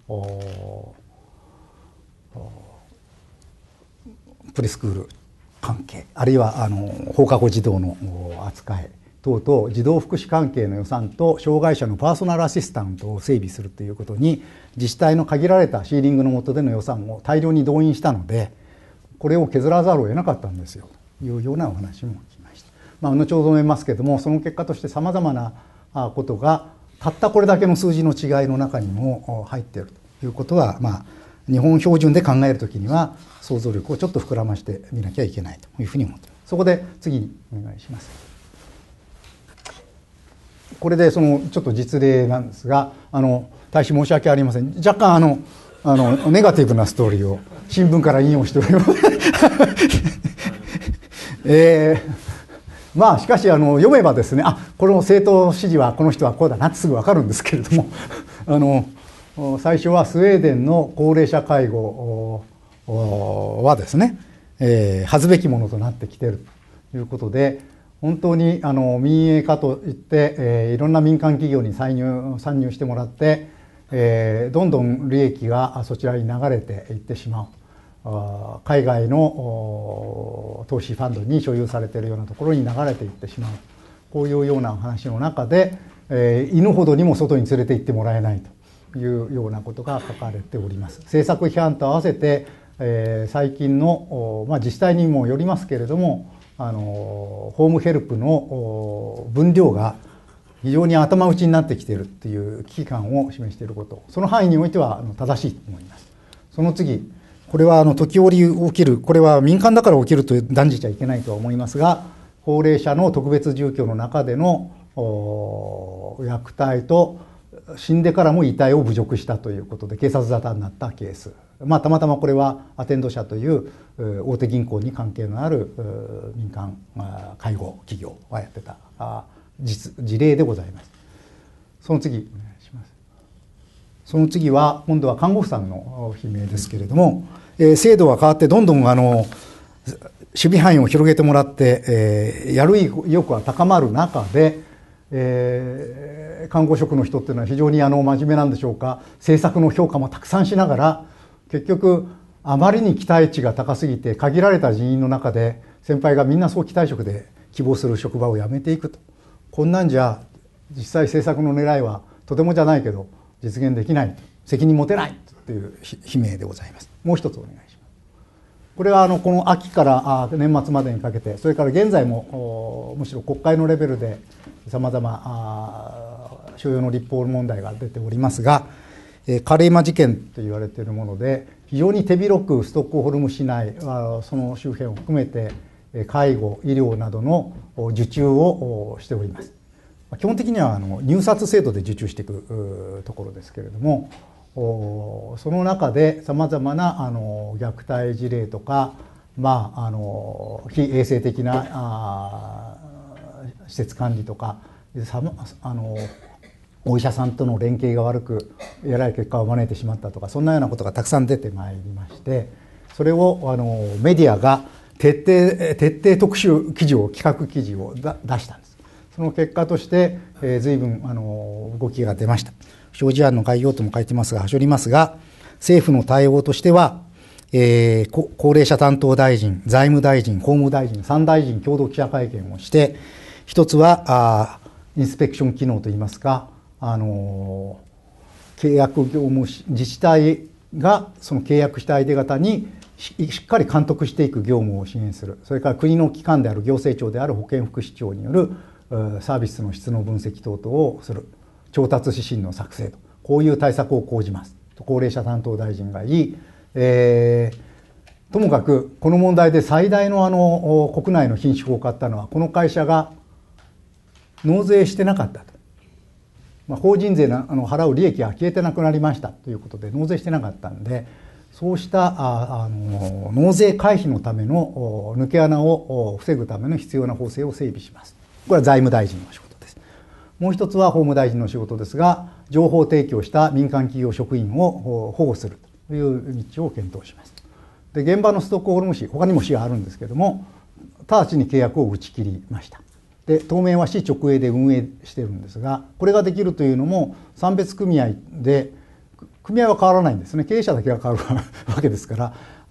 プレスクール関係、あるいは放課後児童の扱い等々、児童福祉関係の予算と障害者のパーソナルアシスタントを整備するということに、自治体の限られたシーリングの下での予算を大量に動員したので、これを削らざるを得なかったんですよというようなお話も聞きました。後ほど述べますけれども、その結果としてさまざまなことがたったこれだけの数字の違いの中にも入っているということは、日本標準で考えるときには想像力をちょっと膨らましてみなきゃいけないというふうに思っています。そこで次にお願いします。これでちょっと実例なんですが、大変申し訳ありません。若干ネガティブなストーリーを新聞から引用しております。しかし読めばですね、この政党支持はこの人はこうだなってすぐ分かるんですけれども、最初はスウェーデンの高齢者介護はですね、恥ずべきものとなってきているということで、本当に民営化といって、いろんな民間企業に参入してもらって、どんどん利益がそちらに流れていってしまう。海外の投資ファンドに所有されているようなところに流れていってしまう、こういうような話の中で、犬ほどにも外に連れて行ってもらえないというようなことが書かれております。政策批判と合わせて、最近の、自治体にもよりますけれども、ホームヘルプの分量が非常に頭打ちになってきているという危機感を示していること、その範囲においては正しいと思います。その次、これは時折起きる、これは民間だから起きると断じちゃいけないとは思いますが、高齢者の特別住居の中での虐待と死んでからも遺体を侮辱したということで警察沙汰になったケース、たまたまこれはアテンド社という大手銀行に関係のある民間介護企業がやってた事例でございます。その次お願いします。その次は今度は看護婦さんの悲鳴ですけれども、制度が変わってどんどん守備範囲を広げてもらって、やる意欲が高まる中で、看護職の人っていうのは非常に真面目なんでしょうか、政策の評価もたくさんしながら、結局あまりに期待値が高すぎて限られた人員の中で先輩がみんな早期退職で希望する職場を辞めていくと、こんなんじゃ実際政策の狙いはとてもじゃないけど実現できない、責任持てないという悲鳴でございます。もう一つお願いします。 これはこの秋から年末までにかけて、それから現在もむしろ国会のレベルでさまざま所要の立法問題が出ておりますが、カレイマ事件と言われているもので、非常に手広くストックホルム市内、その周辺を含めて介護、医療などの受注をしております。基本的には入札制度で受注していくところですけれども、その中でさまざまな虐待事例とか、非衛生的な施設管理とか、お医者さんとの連携が悪くえらい結果を招いてしまったとか、そんなようなことがたくさん出てまいりまして、それをメディアが徹底特集記事を、企画記事を出したんです。その結果として随分動きが出ました。不祥事案の概要とも書いてますが、はしょりますが、政府の対応としては、高齢者担当大臣、財務大臣、法務大臣、3大臣共同記者会見をして、一つはインスペクション機能といいますか、契約業務自治体がその契約した相手方にしっかり監督していく業務を支援する。それから国の機関である行政庁である保健福祉庁によるサービスの質の分析等々をする。調達指針の作成と、こういう対策を講じますと高齢者担当大臣が言い、ともかくこの問題で最大の国内の品種を買ったのは、この会社が納税してなかったと、法人税の払う利益が消えてなくなりましたということで納税してなかったんで、そうした納税回避のための抜け穴を防ぐための必要な法制を整備します。これは財務大臣の仕事です。もう一つは法務大臣の仕事ですが、情報提供した民間企業職員を保護するという道を検討します。で、現場のストックホルム市、他にも市があるんですけども、直ちに契約を打ち切りました。で、当面は市直営で運営しているんですが、これができるというのも産別組合で、組合は変わらないんですね。経営者だけが変わるわけですから、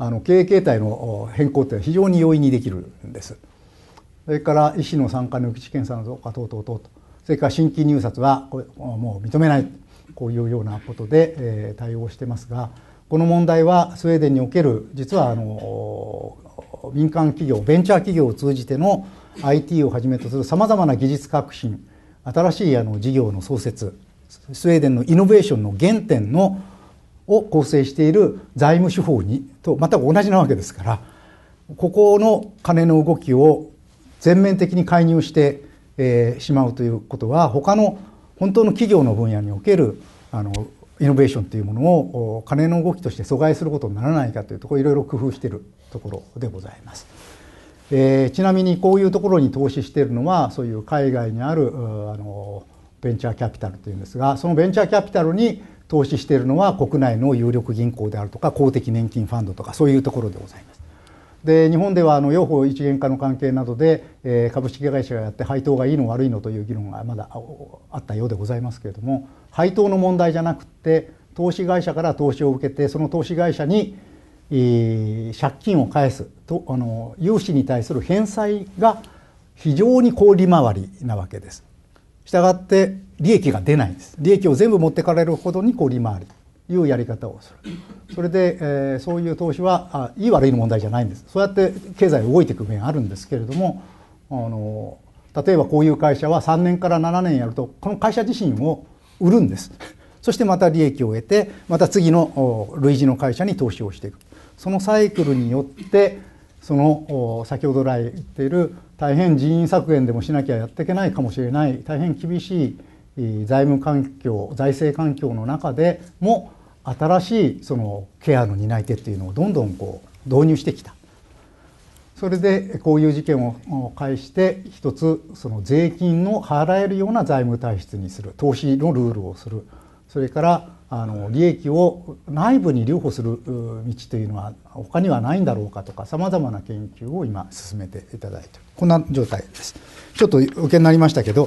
経営形態の変更って非常に容易にできるんです。それから医師の参加の口検査の増加等々と、それから新規入札はこれもう認めない、こういうようなことで対応してますが、この問題はスウェーデンにおける実は民間企業、ベンチャー企業を通じての IT をはじめとするさまざまな技術革新、新しい事業の創設、スウェーデンのイノベーションの原点を構成している財務手法にと全く同じなわけですから、ここの金の動きを全面的に介入してしまうということは、他の本当の企業の分野におけるイノベーションというものを金の動きとして阻害することにならないかというところ、いろいろ工夫しているところでございます。ちなみにこういうところに投資しているのは、そういう海外にあるベンチャーキャピタルというんですが、そのベンチャーキャピタルに投資しているのは国内の有力銀行であるとか公的年金ファンドとか、そういうところでございます。で、日本では幼保一元化の関係などで、株式会社がやって配当がいいの悪いのという議論がまだあったようでございますけれども、配当の問題じゃなくて、投資会社から投資を受けて、その投資会社に借金を返すと、融資に対する返済が非常に高利回りなわけです。したがって利益が出ないんです。利益を全部持ってかれるほどに高利回りというやり方をする。それで、そういう投資はいい悪いの問題じゃないんです。そうやって経済が動いていく面あるんですけれども、例えばこういう会社は3年から7年やると、この会社自身を売るんです。そしてまた利益を得て、また次の類似の会社に投資をしていく。そのサイクルによって、その先ほど来言っている大変人員削減でもしなきゃやっていけないかもしれない大変厳しい財務環境、財政環境の中でも新しいそのケアの担い手っていうのをどんどん導入してきた。それでこういう事件を介して一つその税金の払えるような財務体質にする、投資のルールをする、それから利益を内部に留保する道というのは他にはないんだろうかとか、さまざまな研究を今進めていただいている、こんな状態です。ちょっと受けになりましたけど、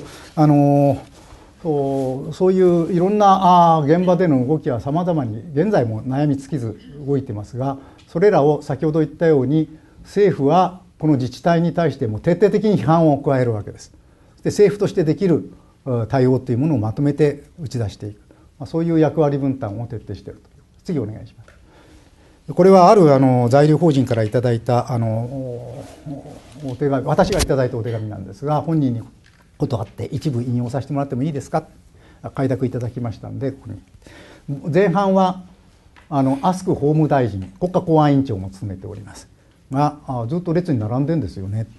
そういういろんな現場での動きはさまざまに現在も悩み尽きず動いてますが、それらを先ほど言ったように政府はこの自治体に対しても徹底的に批判を加えるわけです。で、政府としてできる対応というものをまとめて打ち出していく、そういう役割分担を徹底していると。次お願いします。 これはある在留邦人からいただいたお手紙、私がいただいたお手紙なんですが、本人にことあって一部引用させてもらってもいいですか、快諾いただきましたので、ここに前半はアスク法務大臣、国家公安委員長も務めておりますが、ずっと列に並んでんですよね。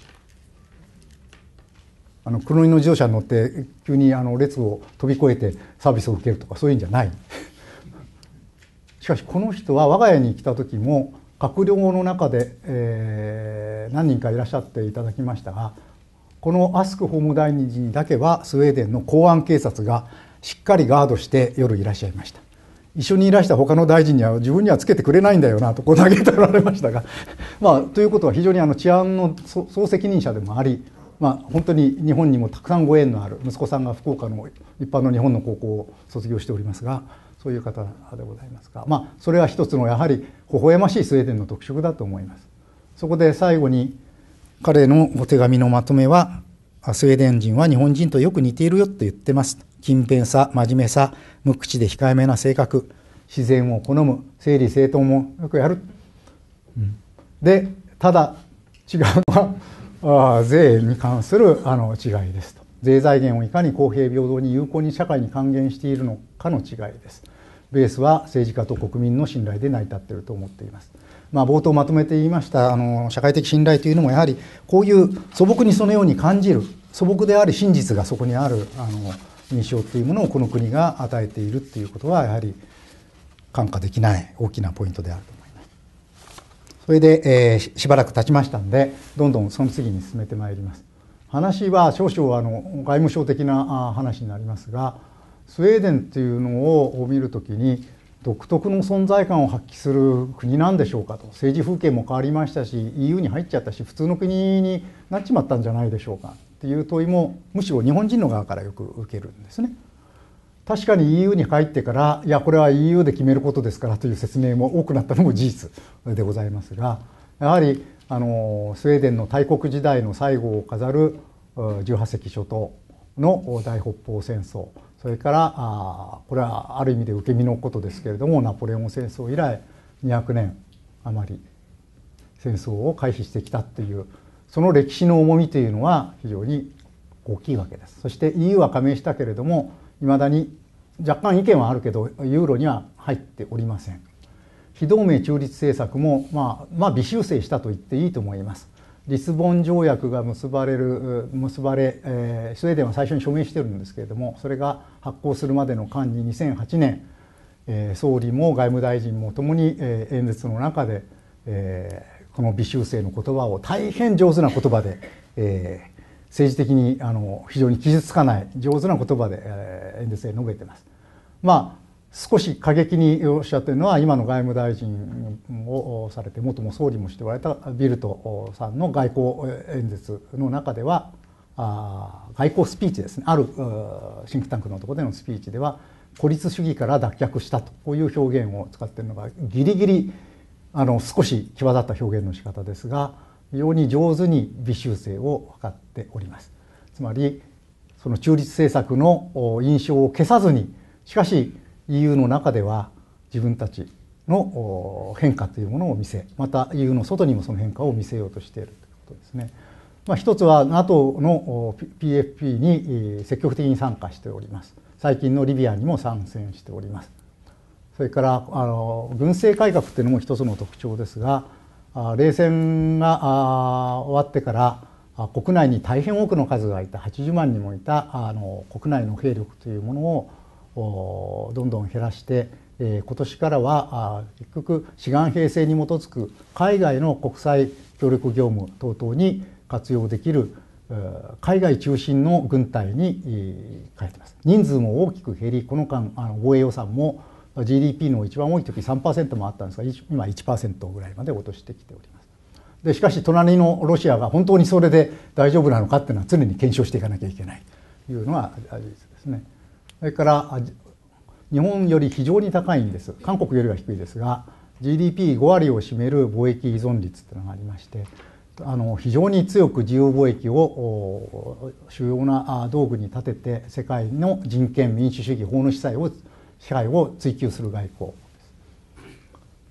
黒塗りの自動車に乗って急に列を飛び越えてサービスを受けるとかそういうんじゃない。しかしこの人は我が家に来た時も閣僚の中で、何人かいらっしゃっていただきましたが、このアスク法務大臣にだけはスウェーデンの公安警察がしっかりガードして夜いらっしゃいました。一緒にいらした他の大臣には自分にはつけてくれないんだよなとこう投げておられましたがということは非常に治安の総責任者でもあり、本当に日本にもたくさんご縁のある、息子さんが福岡の一般の日本の高校を卒業しておりますが、そういう方でございますが、それは一つのやはり微笑ましいスウェーデンの特色だと思います。そこで最後に彼のお手紙のまとめは、スウェーデン人は日本人とよく似ているよと言ってます。勤勉さ、真面目さ、無口で控えめな性格、自然を好む、整理整頓もよくやる。で、ただ違うのは税に関する違いですと。税財源をいかに公平平等に有効に社会に還元しているのかの違いです。ベースは政治家と国民の信頼で成り立っていると思っています。冒頭まとめて言いました社会的信頼というのもやはりこういう素朴にそのように感じる、素朴である真実がそこにある印象というものをこの国が与えているということはやはり看過できない大きなポイントであると思います。それで、しばらく経ちましたのでどんどんその次に進めてまいります。話は少々外務省的な話になりますが、スウェーデンというのを見るときに独特の存在感を発揮する国なんでしょうかと。政治風景も変わりましたし EU に入っちゃったし普通の国になっちまったんじゃないでしょうかっていう問いもむしろ日本人の側からよく受けるんですね。確かに EU に入ってからいやこれは EU で決めることですからという説明も多くなったのも事実でございますが、やはりスウェーデンの大国時代の最後を飾る18世紀初頭の大北方戦争、それからこれはある意味で受け身のことですけれどもナポレオン戦争以来200年余り戦争を回避してきたっていうその歴史の重みというのは非常に大きいわけです。そして EU は加盟したけれどもいまだに若干意見はあるけどユーロには入っておりません。非同盟中立政策も微修正したと言っていいと思います。リスボン条約が結ばれ、スウェーデンは最初に署名してるんですけれども、それが発効するまでの間に2008年、総理も外務大臣もともに演説の中で、この微修正の言葉を大変上手な言葉で、政治的に非常に傷つかない上手な言葉で、演説で述べてます。少し過激におっしゃっているのは今の外務大臣をされて元も総理もしておられたビルトさんの外交演説の中では外交スピーチですね、あるシンクタンクのところでのスピーチでは孤立主義から脱却したとこういう表現を使っているのがギリギリ少し際立った表現の仕方ですが非常に上手に微修正を図っております。つまりその中立政策の印象を消さずにしかしEU の中では自分たちの変化というものを見せ、また EU の外にもその変化を見せようとしているということですね。一つは NATO の PFP に積極的に参加しております。最近のリビアにも参戦しております。それから軍政改革というのも一つの特徴ですが、冷戦が終わってから国内に大変多くの数がいた80万人もいた国内の兵力というものをどんどん減らして、今年からは結局志願兵制に基づく海外の国際協力業務等々に活用できる海外中心の軍隊に変えています。人数も大きく減り、この間防衛予算も GDP の一番多い時 3% もあったんですが今 1% ぐらいまで落としてきております。でしかし隣のロシアが本当にそれで大丈夫なのかっていうのは常に検証していかなきゃいけないというのが事実ですね。それから日本より非常に高いんです。韓国よりは低いですが GDP5 割を占める貿易依存率というのがありまして非常に強く自由貿易を主要な道具に立てて世界の人権民主主義法の支配を追求する外交です。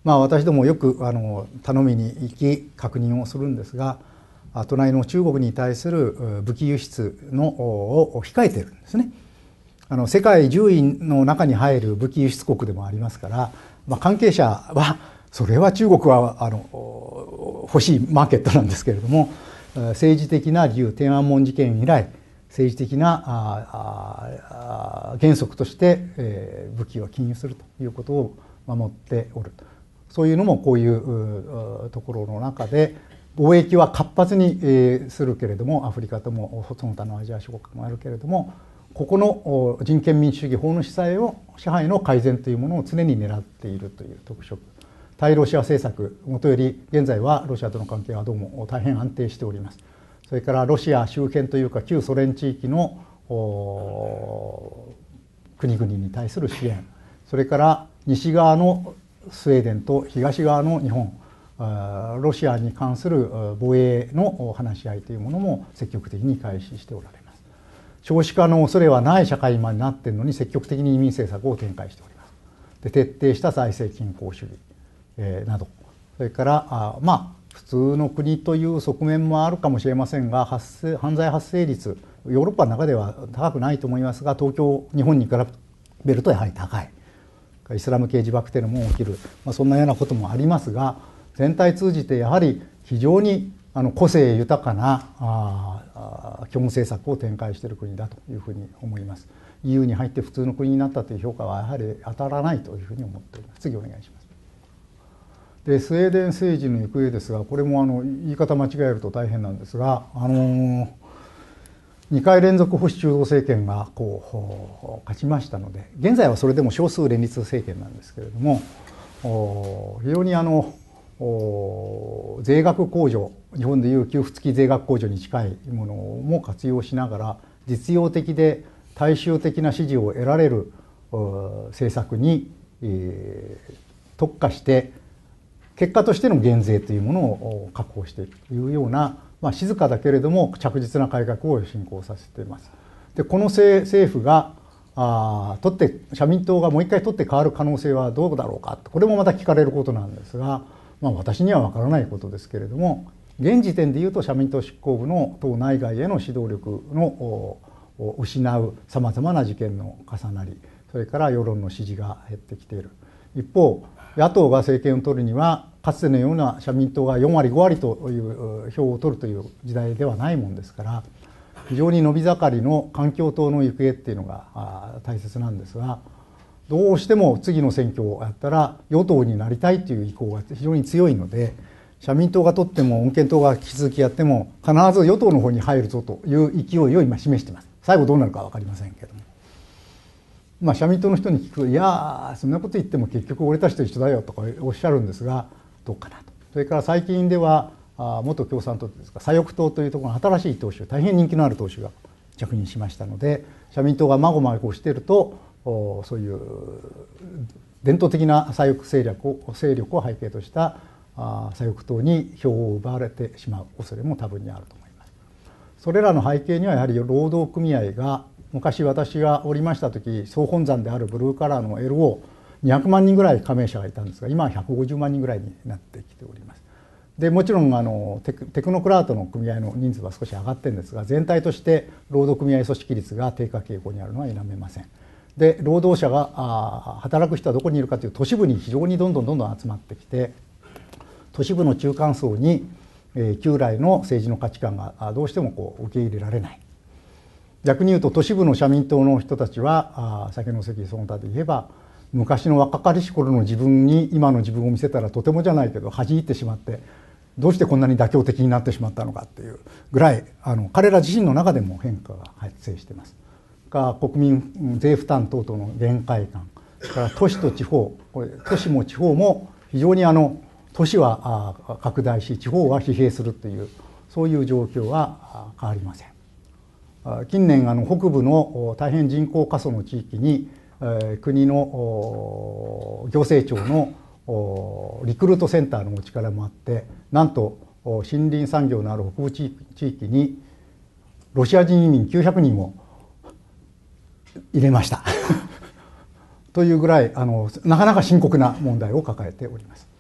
私どもよく頼みに行き確認をするんですが、隣の中国に対する武器輸出を控えているんですね。世界10位の中に入る武器輸出国でもありますから、関係者はそれは中国は欲しいマーケットなんですけれども、政治的な理由、天安門事件以来政治的な原則として武器を禁輸するということを守っておる。そういうのもこういうところの中で貿易は活発にするけれども、アフリカともその他のアジア諸国もあるけれども、ここの人権民主主義法の支配の改善というものを常に狙っているという特色。対ロシア政策、もとより現在はロシアとの関係はどうも大変安定しております。それからロシア周辺というか旧ソ連地域の国々に対する支援、それから西側のスウェーデンと東側の日本、ロシアに関する防衛の話し合いというものも積極的に開始しておられます。少子化の恐れはない社会になっているのに積極的に移民政策を展開しております。で、徹底した財政均衡主義、など、それから普通の国という側面もあるかもしれませんが、犯罪発生率、ヨーロッパの中では高くないと思いますが、日本に比べるとやはり高い。イスラム系自爆テロも起きる、そんなようなこともありますが、全体通じてやはり非常に個性豊かな基本政策を展開している国だというふうに思います。EU に入って普通の国になったという評価はやはり当たらないというふうに思っております。次お願いします。で、スウェーデン政治の行方ですが、これも言い方間違えると大変なんですが、2回連続保守中道政権が勝ちましたので、現在はそれでも少数連立政権なんですけれども、非常に税額控除、日本でいう給付付き税額控除に近いものも活用しながら、実用的で大衆的な支持を得られる政策に特化して、結果としての減税というものを確保していくというような、静かだけれども着実な改革を進行させています。で、この政府が社民党がもう一回取って変わる可能性はどうだろうか、これもまた聞かれることなんですが、私には分からないことですけれども、現時点でいうと社民党執行部の党内外への指導力の失うさまざまな事件の重なり、それから世論の支持が減ってきている。一方、野党が政権を取るにはかつてのような社民党が4割5割という票を取るという時代ではないものですから、非常に伸び盛りの環境党の行方っていうのが大切なんですが、どうしても次の選挙をやったら与党になりたいという意向が非常に強いので、社民党が取っても穏健党が引き続きやっても必ず与党の方に入るぞという勢いを今示しています。最後どうなるか分かりませんけども、社民党の人に聞くと、いやそんなこと言っても結局俺たちと一緒だよとかおっしゃるんですが、どうかなと。それから最近では元共産党ですか、左翼党というところの新しい党首、大変人気のある党首が着任しましたので、社民党がまごまごしているとそういう伝統的な左翼勢力を背景とした左翼党に票を奪われてしまう恐れも多分にあると思います。それらの背景にはやはり労働組合が、昔私がおりました時、総本山であるブルーカラーの LO200 万人ぐらい加盟者がいたんですが、今は150万人ぐらいになってきております。でもちろんテクノクラートの組合の人数は少し上がってるんですが、全体として労働組合組織率が低下傾向にあるのは否めません。で、労働者が働く人はどこにいるかというと、都市部に非常にどんどん集まってきて、都市部の中間層に旧来の政治の価値観がどうしても受け入れられない。逆に言うと都市部の社民党の人たちは先の関その他で言えば、昔の若かりし頃の自分に今の自分を見せたらとてもじゃないけど恥じってしまって、どうしてこんなに妥協的になってしまったのかっていうぐらい彼ら自身の中でも変化が発生しています。国民税負担等々の限界感、それから都市と地方、都市も地方も非常に都市は拡大し地方は疲弊するという、そういう状況は変わりません。近年北部の大変人口過疎の地域に国の行政庁のリクルートセンターのお力もあって、なんと森林産業のある北部地域にロシア人移民900人を入れましたというぐらいなかなか深刻な問題を抱えております。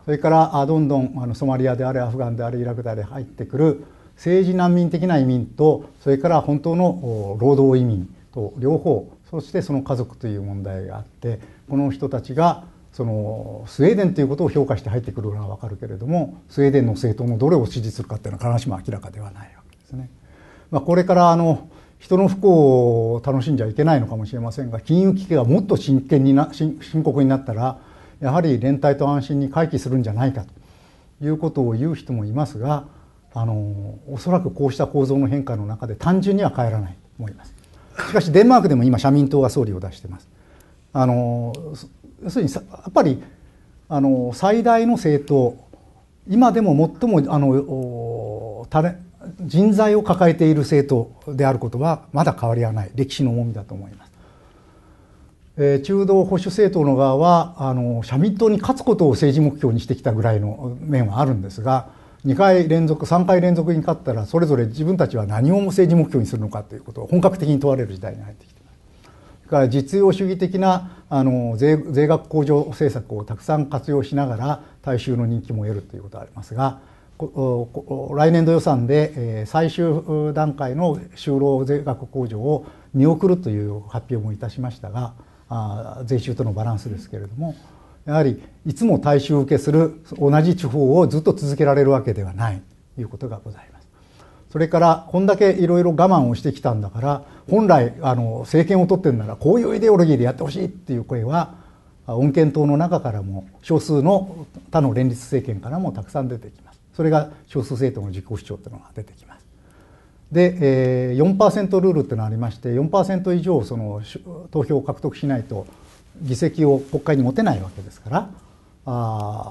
それからどんどんソマリアであれアフガンであれイラクであれ入ってくる政治難民的な移民と、それから本当の労働移民と両方、そしてその家族という問題があって、この人たちがそのスウェーデンということを評価して入ってくるのは分かるけれども、スウェーデンの政党のどれを支持するかっていうのは必ずしも明らかではないわけですね。これから人の不幸を楽しんじゃいけないのかもしれませんが、金融危機がもっと深刻になったら、やはり連帯と安心に回帰するんじゃないかということを言う人もいますが、おそらくこうした構造の変化の中で単純には変えられないと思います。しかしデンマークでも今社民党が総理を出しています。要するにやっぱり最大の政党、今でも最も人材を抱えている政党であることはまだ変わりはない歴史の重みだと思います。中道保守政党の側は社民党に勝つことを政治目標にしてきたぐらいの面はあるんですが、2回連続3回連続に勝ったらそれぞれ自分たちは何を政治目標にするのかということを本格的に問われる時代に入ってきています。それから実用主義的な税額控除政策をたくさん活用しながら大衆の人気も得るということがありますが、来年度予算で最終段階の就労税額控除を見送るという発表もいたしましたが、税収とのバランスですけれども、やはりいつも大衆受けする同じ地方をずっと続けられるわけではないということがございます。それからこんだけいろいろ我慢をしてきたんだから、本来政権を取ってるならこういうイデオロギーでやってほしいっていう声は穏健党の中からも少数の他の連立政権からもたくさん出てきます。それが少数政党の自己主張というのが出てきます。で、4% ルールというのがありまして、4% 以上その投票を獲得しないと議席を国会に持てないわけですから、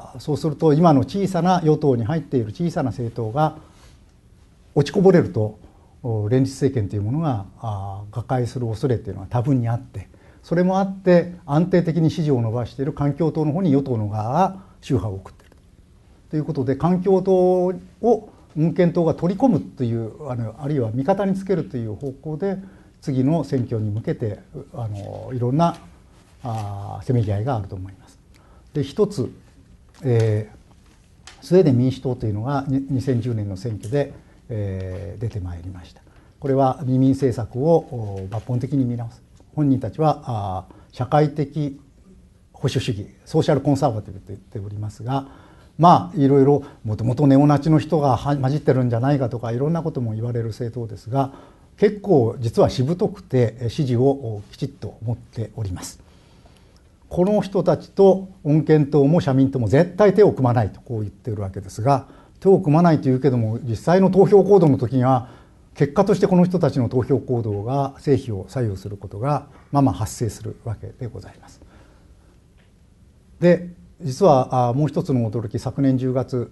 そうすると今の小さな与党に入っている小さな政党が落ちこぼれると連立政権というものが瓦解する恐れというのは多分にあって、それもあって安定的に支持を伸ばしている環境党の方に与党の側が秋波を送っているということで、環境党を穏健党が取り込むというあるいは味方につけるという方向で次の選挙に向けていろんなせめぎ合いがあると思います。で、一つ、スウェーデン民主党というのが2010年の選挙で、出てまいりました。これは移民政策を抜本的に見直す。本人たちは社会的保守主義、ソーシャルコンサバティブと言っておりますが、いろいろもともとネオナチの人が混じってるんじゃないかとかいろんなことも言われる政党ですが、結構実はしぶとくて支持をきちっと持っております。この人たちと穏健党も社民党も絶対手を組まないとこう言っているわけですが、手を組まないというけども、実際の投票行動の時には結果としてこの人たちの投票行動が成否を左右することが発生するわけでございます。で、実はもう一つの驚き、昨年10月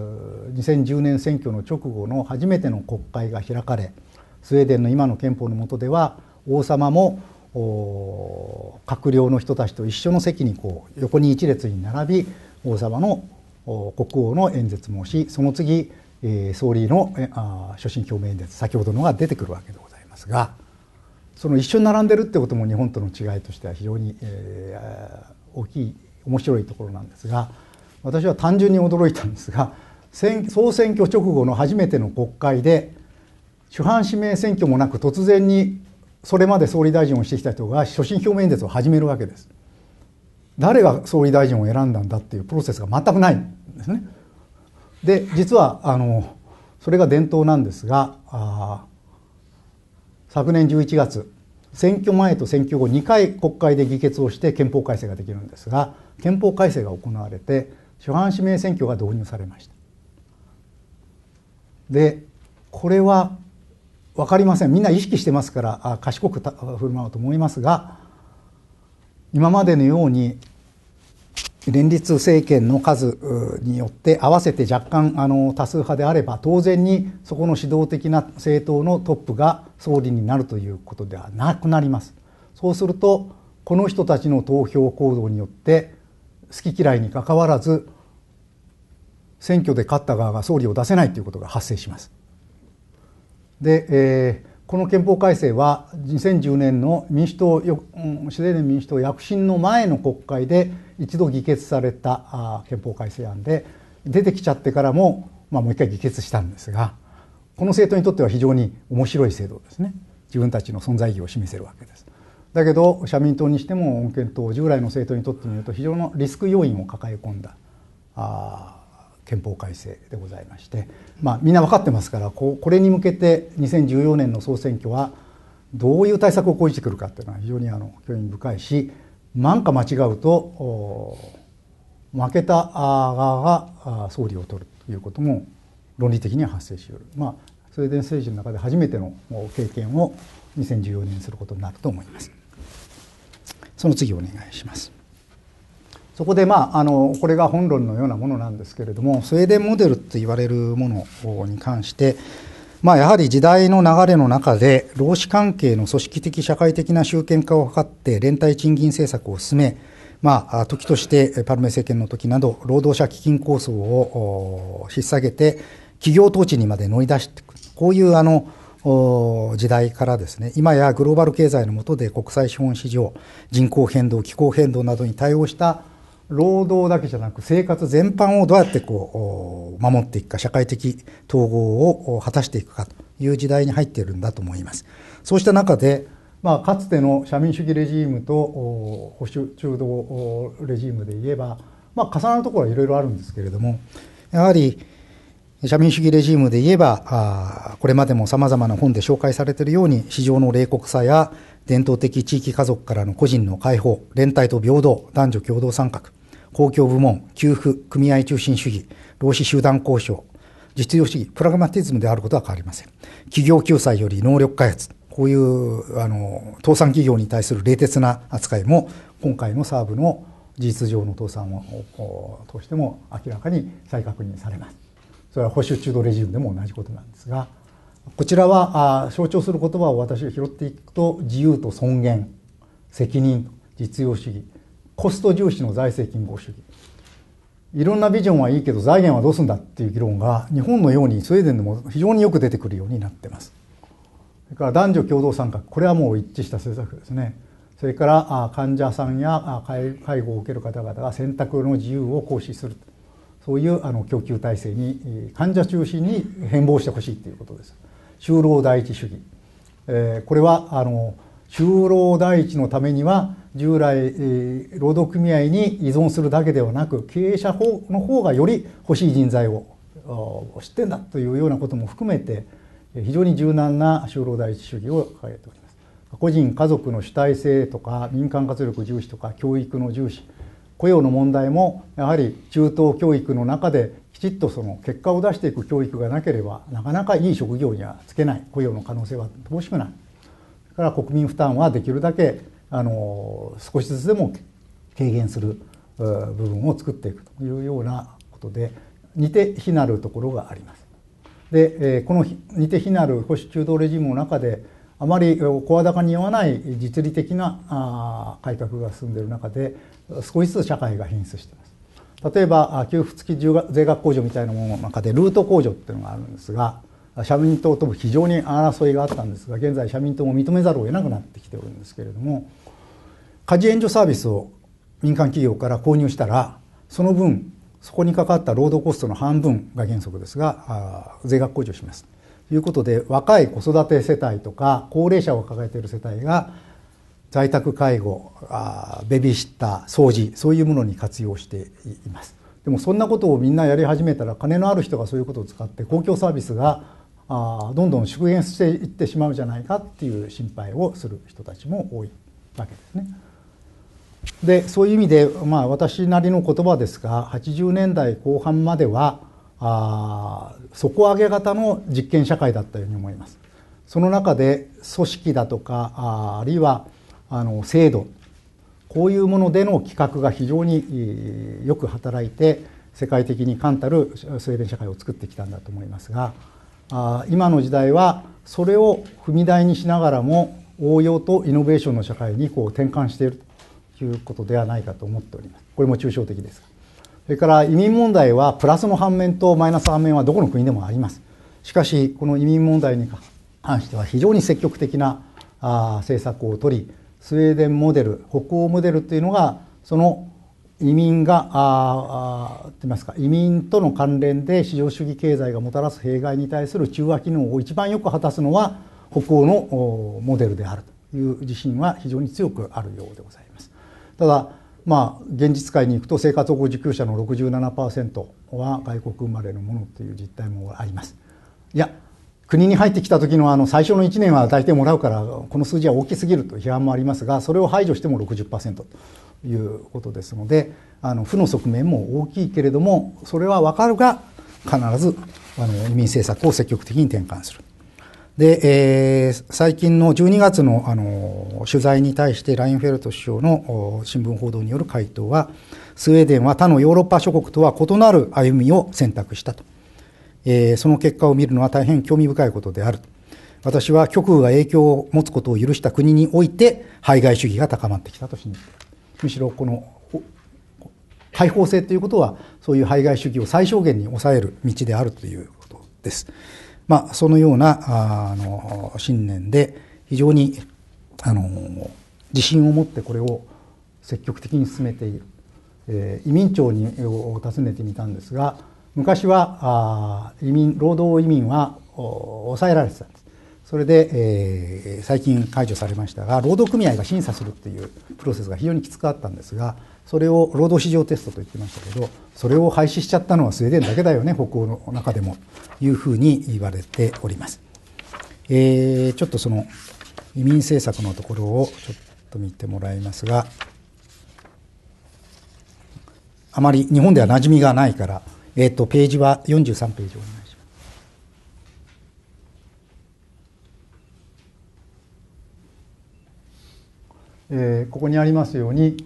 2010年選挙の直後の初めての国会が開かれ、スウェーデンの今の憲法の下では王様も閣僚の人たちと一緒の席に横に一列に並び王様の国王の演説もし、その次総理の所信表明演説、先ほどのが出てくるわけでございますが、その一緒に並んでるってことも日本との違いとしては非常に大きい面白いところなんですが、私は単純に驚いたんですが、総選挙直後の初めての国会で主犯指名選挙もなく突然にそれまで総理大臣をしてきた人が所信表明演説を始めるわけです。誰が総理大臣を選んだんだっていうプロセスが全くないんですね。で、実はそれが伝統なんですが、昨年11月選挙前と選挙後2回国会で議決をして憲法改正ができるんですが、憲法改正が行われて主犯指名選挙が導入されました。で、これは分かりません、みんな意識してますから賢く振る舞うと思いますが、今までのように連立政権の数によって合わせて若干多数派であれば当然にそこの指導的な政党のトップが総理になるということではなくなります。そうするとこの人たちの投票行動によって好き嫌いにかかわらず選挙で勝った側が総理を出せないということが発生します。で、この憲法改正は2010年の民主党スウェーデン民主党躍進の前の国会で一度議決された憲法改正案で、出てきちゃってからも、もう一回議決したんですが、この政党にとっては非常に面白い制度ですね。自分たちの存在意義を示せるわけです。だけど社民党にしても穏健党、従来の政党にとってみると非常のリスク要因を抱え込んだ憲法改正でございまして、みんな分かってますから、これに向けて2014年の総選挙はどういう対策を講じてくるかというのは非常に興味深いし、なんか間違うと負けた側が総理を取るということも論理的には発生し得る、スウェーデン政治の中で初めての経験を2014年にすることになると思います。その次お願いします。そこでこれが本論のようなものなんですけれども、スウェーデンモデルと言われるものに関して、やはり時代の流れの中で労使関係の組織的社会的な集権化を図って連帯賃金政策を進め、時としてパルメ政権の時など労働者基金構想を引っ提げて企業統治にまで乗り出していく、こういう時代からですね、今やグローバル経済の下で国際資本市場、人口変動、気候変動などに対応した労働だけじゃなく生活全般をどうやって守っていくか、社会的統合を果たしていくかという時代に入っているんだと思います。そうした中で、かつての社民主義レジームと保守中道レジームで言えば、重なるところはいろいろあるんですけれども、やはり社民主義レジームで言えば、これまでも様々な本で紹介されているように、市場の冷酷さや伝統的地域家族からの個人の解放、連帯と平等、男女共同参画、公共部門、給付、組合中心主義、労使集団交渉、実用主義、プラグマティズムであることは変わりません。企業救済より能力開発、こういう倒産企業に対する冷徹な扱いも今回のサーブの事実上の倒産を通しても明らかに再確認されます。それは保守中道レジームでも同じことなんですが、こちらは象徴する言葉を私が拾っていくと、自由と尊厳、責任、実用主義、コスト重視の財政均衡主義、いろんなビジョンはいいけど財源はどうするんだっていう議論が日本のようにスウェーデンでも非常によく出てくるようになっています。それから男女共同参画、これはもう一致した政策ですね。それから患者さんや介護を受ける方々が選択の自由を行使する、そういう供給体制に患者中心に変貌してほしいということです。就労第一主義、これは就労第一のためには従来労働組合に依存するだけではなく、経営者の方がより欲しい人材を知ってんだというようなことも含めて、非常に柔軟な就労第一主義を掲げております。個人家族の主体性とか民間活力重視とか教育の重視、雇用の問題もやはり中等教育の中できちっとその結果を出していく教育がなければなかなかいい職業にはつけない、雇用の可能性は乏しくなる。それから国民負担はできるだけ少しずつでも軽減する部分を作っていくというようなことで似て非なるところがあります。で、この似て非なる保守中道レジームの中であまり声高に言わない実利的な改革が進んでいる中で少しずつ社会が変質しています。例えば給付付き税額控除みたいなものの中でルート控除っていうのがあるんですが、社民党とも非常に争いがあったんですが、現在社民党も認めざるを得なくなってきておるんですけれども、家事援助サービスを民間企業から購入したらその分そこにかかった労働コストの半分が原則ですが税額控除しますということで、若い子育て世帯とか高齢者を抱えている世帯が在宅介護、ベビーシッター、掃除、そういうものに活用しています。でもそんなことをみんなやり始めたら、金のある人がそういうことを使って公共サービスがどんどん縮減していってしまうじゃないかっていう心配をする人たちも多いわけですね。でそういう意味で、私なりの言葉ですが、80年代後半までは底上げ型の実験社会だったように思います。その中で組織だとかあるいは制度、こういうものでの企画が非常によく働いて世界的に冠たるスウェーデン社会を作ってきたんだと思いますが、今の時代はそれを踏み台にしながらも応用とイノベーションの社会に転換しているということではないかと思っております。これも抽象的です。それから移民問題はプラスの反面とマイナス反面はどこの国でもあります。しかしこの移民問題に関しては非常に積極的な政策を取り、スウェーデンモデル、北欧モデルというのがその移民がと言いますか、移民との関連で市場主義経済がもたらす弊害に対する中和機能を一番よく果たすのは北欧のモデルであるという自信は非常に強くあるようでございます。ただ現実界に行くと生活保護受給者の 67% は外国生まれのものという実態もあります。いや、国に入ってきた時の最初の1年は大体もらうからこの数字は大きすぎるという批判もありますが、それを排除しても 60% ということですので、負の側面も大きいけれども、それは分かるが必ず移民政策を積極的に転換する。で、最近の12月の取材に対してラインフェルト首相の新聞報道による回答は、スウェーデンは他のヨーロッパ諸国とは異なる歩みを選択したと。その結果を見るのは大変興味深いことである。私は極右が影響を持つことを許した国において排外主義が高まってきたと信じている。むしろこの開放性ということはそういう排外主義を最小限に抑える道であるということです。そのような信念で非常に自信を持ってこれを積極的に進めている。移民庁を訪ねてみたんですが、昔は労働移民は抑えられてたんです。それで、最近解除されましたが、労働組合が審査するっていうプロセスが非常にきつかったんですが、それを労働市場テストと言ってましたけど、それを廃止しちゃったのはスウェーデンだけだよね、北欧の中でもというふうに言われております。ちょっとその移民政策のところをちょっと見てもらいますが、あまり日本では馴染みがないから、ページは43ページお願いします。ここにありますように、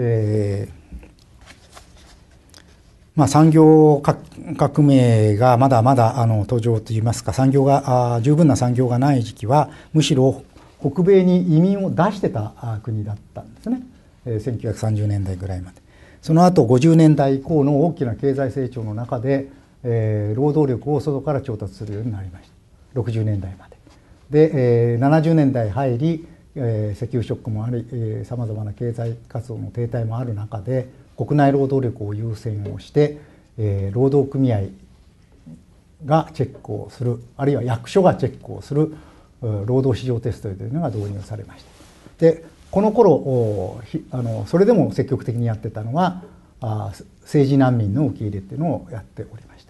産業革命がまだまだ途上といいますか、十分な産業がない時期はむしろ北米に移民を出してた国だったんですね。1930年代ぐらいまで。その後50年代以降の大きな経済成長の中で、労働力を外から調達するようになりました。60年代まで。で、70年代入り、石油ショックもあり、さまざまな経済活動の停滞もある中で、国内労働力を優先をして、労働組合がチェックをする、あるいは役所がチェックをする労働市場テストというのが導入されました。で、この頃それでも積極的にやってたのは政治難民の受け入れっていうのをやっておりました。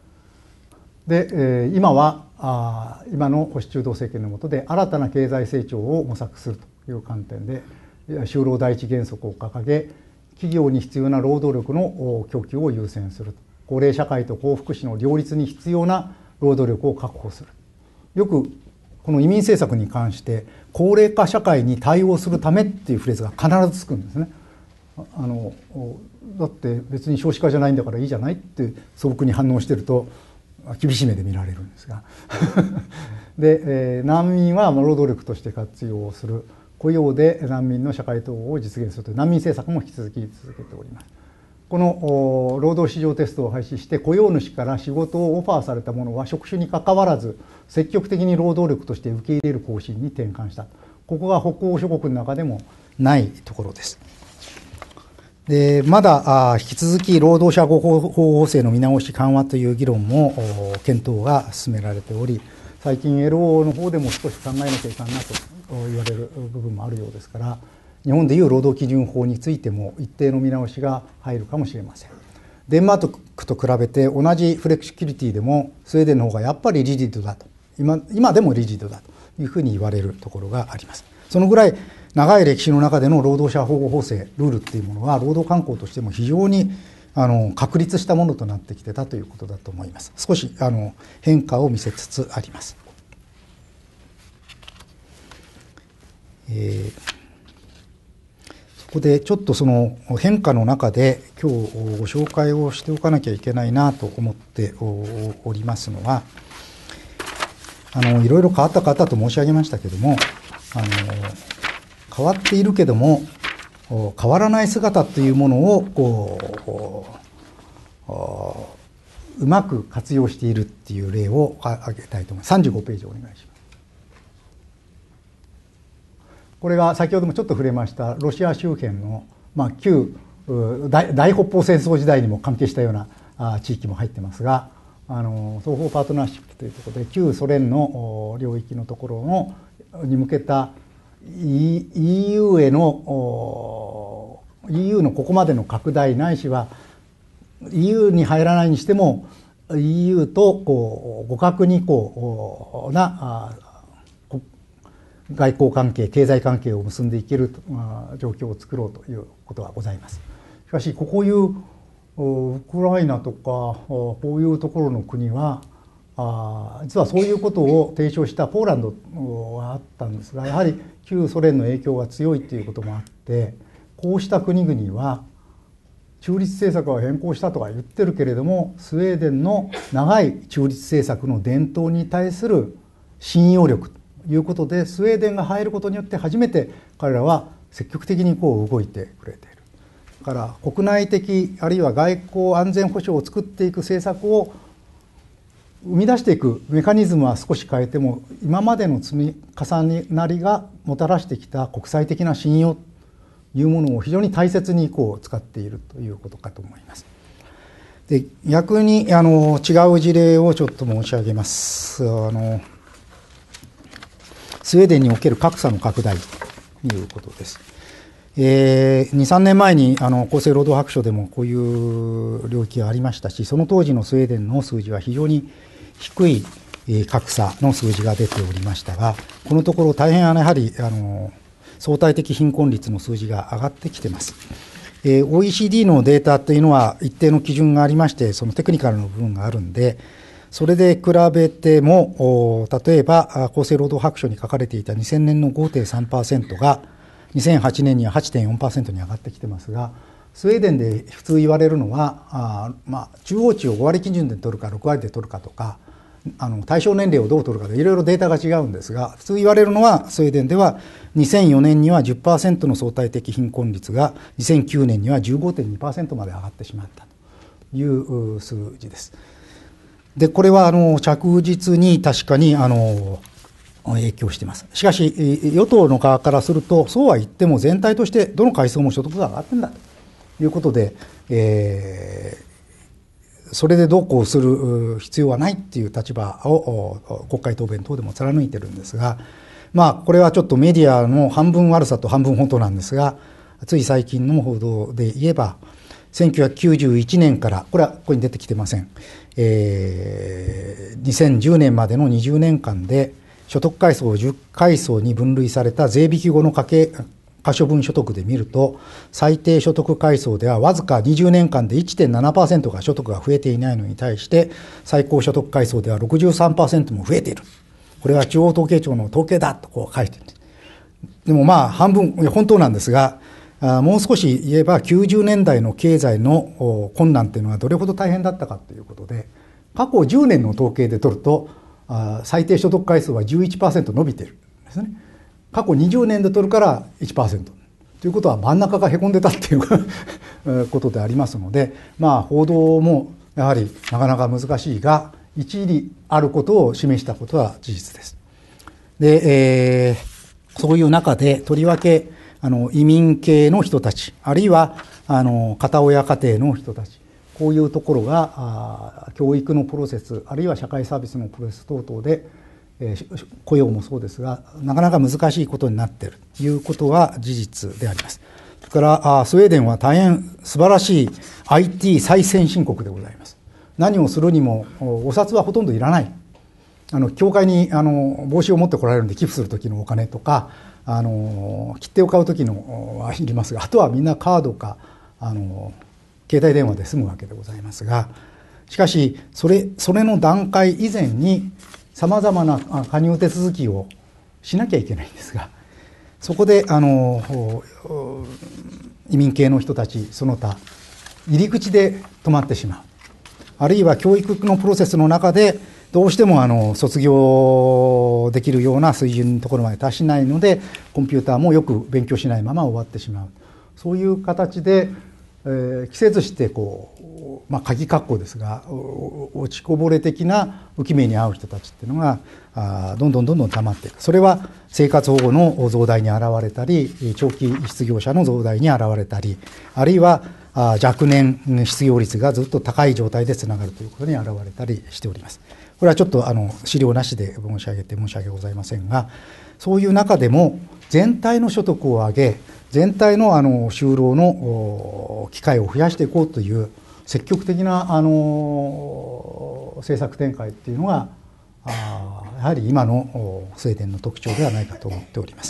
で、今は今の保守中道政権の下で新たな経済成長を模索するという観点で就労第一原則を掲げ、企業に必要な労働力の供給を優先すると、高齢社会と高福祉の両立に必要な労働力を確保する。よくこの移民政策に関して高齢化社会に対応するためっていうフレーズが必ずつくんですね。だって別に少子化じゃないんだからいいじゃないって素朴に反応してると厳しい目で見られるんですがで、難民は労働力として活用する、雇用で難民の社会統合を実現するという難民政策も引き続き続けております。この労働市場テストを廃止して雇用主から仕事をオファーされた者は職種にかかわらず積極的に労働力として受け入れる方針に転換した。ここが北欧諸国の中でもないところです。で、まだ引き続き労働者保護法制の見直し緩和という議論も検討が進められており、最近 LO の方でも少し考えなきゃいかんなと言われる部分もあるようですから、日本でいう労働基準法についても一定の見直しが入るかもしれません。デンマークと比べて同じフレキシビリティでもスウェーデンの方がやっぱりリジッドだと、今でもリジッドだというふうに言われるところがあります。そのぐらい長い歴史の中での労働者保護法制ルールっていうものは労働慣行としても非常に確立したものとなってきてたということだと思います。少し変化を見せつつあります。そこでちょっとその変化の中で今日ご紹介をしておかなきゃいけないなと思っておりますのは、いろいろ変わった方と申し上げましたけども、変わっているけども変わらない姿というものをうまく活用しているっていう例を挙げたいと思います。35ページお願いします。これが先ほどもちょっと触れましたロシア周辺の旧大北方戦争時代にも関係したような地域も入ってますが、双方パートナーシップというところで旧ソ連の領域のところに向けた EU への EU のここまでの拡大ないしは EU に入らないにしても EU と互角にな外交関係経済関係を結んでいける状況を作ろうということがございます。しかしこういうウクライナとかこういうところの国は実はそういうことを提唱したポーランドはあったんですが、やはり旧ソ連の影響が強いということもあって、こうした国々は中立政策は変更したとか言ってるけれども、スウェーデンの長い中立政策の伝統に対する信用力ということで、スウェーデンが入ることによって初めて彼らは積極的に動いてくれている。だから国内的あるいは外交安全保障を作っていく政策を生み出していくメカニズムは少し変えても、今までの積み重なりがもたらしてきた国際的な信用というものを非常に大切に使っているということかと思います。で、逆に違う事例をちょっと申し上げます。スウェーデンにおける格差の拡大ということです。2、3年前に厚生労働白書でもこういう領域がありましたし、その当時のスウェーデンの数字は非常に低い格差の数字が出ておりましたが、このところ大変やはり相対的貧困率の数字が上がってきています。OECD のデータというのは一定の基準がありまして、そのテクニカルの部分があるんで、それで比べても、例えば厚生労働白書に書かれていた2000年の 5.3% が2008年には 8.4% に上がってきてますが、スウェーデンで普通言われるのは中央値を5割基準で取るか6割で取るかとか、対象年齢をどう取るかでいろいろデータが違うんですが、普通言われるのはスウェーデンでは2004年には 10% の相対的貧困率が2009年には 15.2% まで上がってしまったという数字です。でこれは着実に確かに影響しています。しかし与党の側からすると、そうは言っても全体としてどの階層も所得が上がってんだということで、それでどうこうする必要はないっていう立場を国会答弁等でも貫いてるんですが、これはちょっとメディアの半分悪さと半分本当なんですが、つい最近の報道で言えば1991年から、これはここに出てきてません、2010年までの20年間で所得階層を10階層に分類された税引き後の可処分所得で見ると、最低所得階層ではわずか20年間で 1.7% が所得が増えていないのに対して、最高所得階層では 63% も増えている。これは中央統計庁の統計だと書いている。でも半分本当なんですが、もう少し言えば90年代の経済の困難というのはどれほど大変だったかということで、過去10年の統計で取ると最低所得階層は 11% 伸びているんですね。過去20年で取るから 1% ということは真ん中がへこんでたっていうことでありますので、報道もやはりなかなか難しいが、一理あることを示したことは事実です。で、そういう中でとりわけ移民系の人たち、あるいは片親家庭の人たち、こういうところが教育のプロセス、あるいは社会サービスのプロセス等々で、雇用もそうですが、なかなか難しいことになっているということは事実であります。それからスウェーデンは大変素晴らしい IT 最先進国でございます。何をするにもお札はほとんどいらない。教会に帽子を持ってこられるんで寄付する時のお金とか、切手を買う時のはいりますが、あとはみんなカードか携帯電話で済むわけでございますが、しかしそれの段階以前にさまざまな加入手続きをしなきゃいけないんですが、そこで移民系の人たちその他入り口で止まってしまう、あるいは教育のプロセスの中でどうしても卒業できるような水準のところまで達しないので、コンピューターもよく勉強しないまま終わってしまう、そういう形で、季節して鍵括弧ですが落ちこぼれ的な浮き目に遭う人たちっていうのがどんどん溜まっていく。それは生活保護の増大に現れたり、長期失業者の増大に現れたり、あるいは若年失業率がずっと高い状態でつながるということに表れたりしております。これはちょっと資料なしで申し訳ございませんが、そういう中でも全体の所得を上げ、全体の就労の機会を増やしていこうという積極的な政策展開っていうのがやはり今のスウェーデンの特徴ではないかと思っております。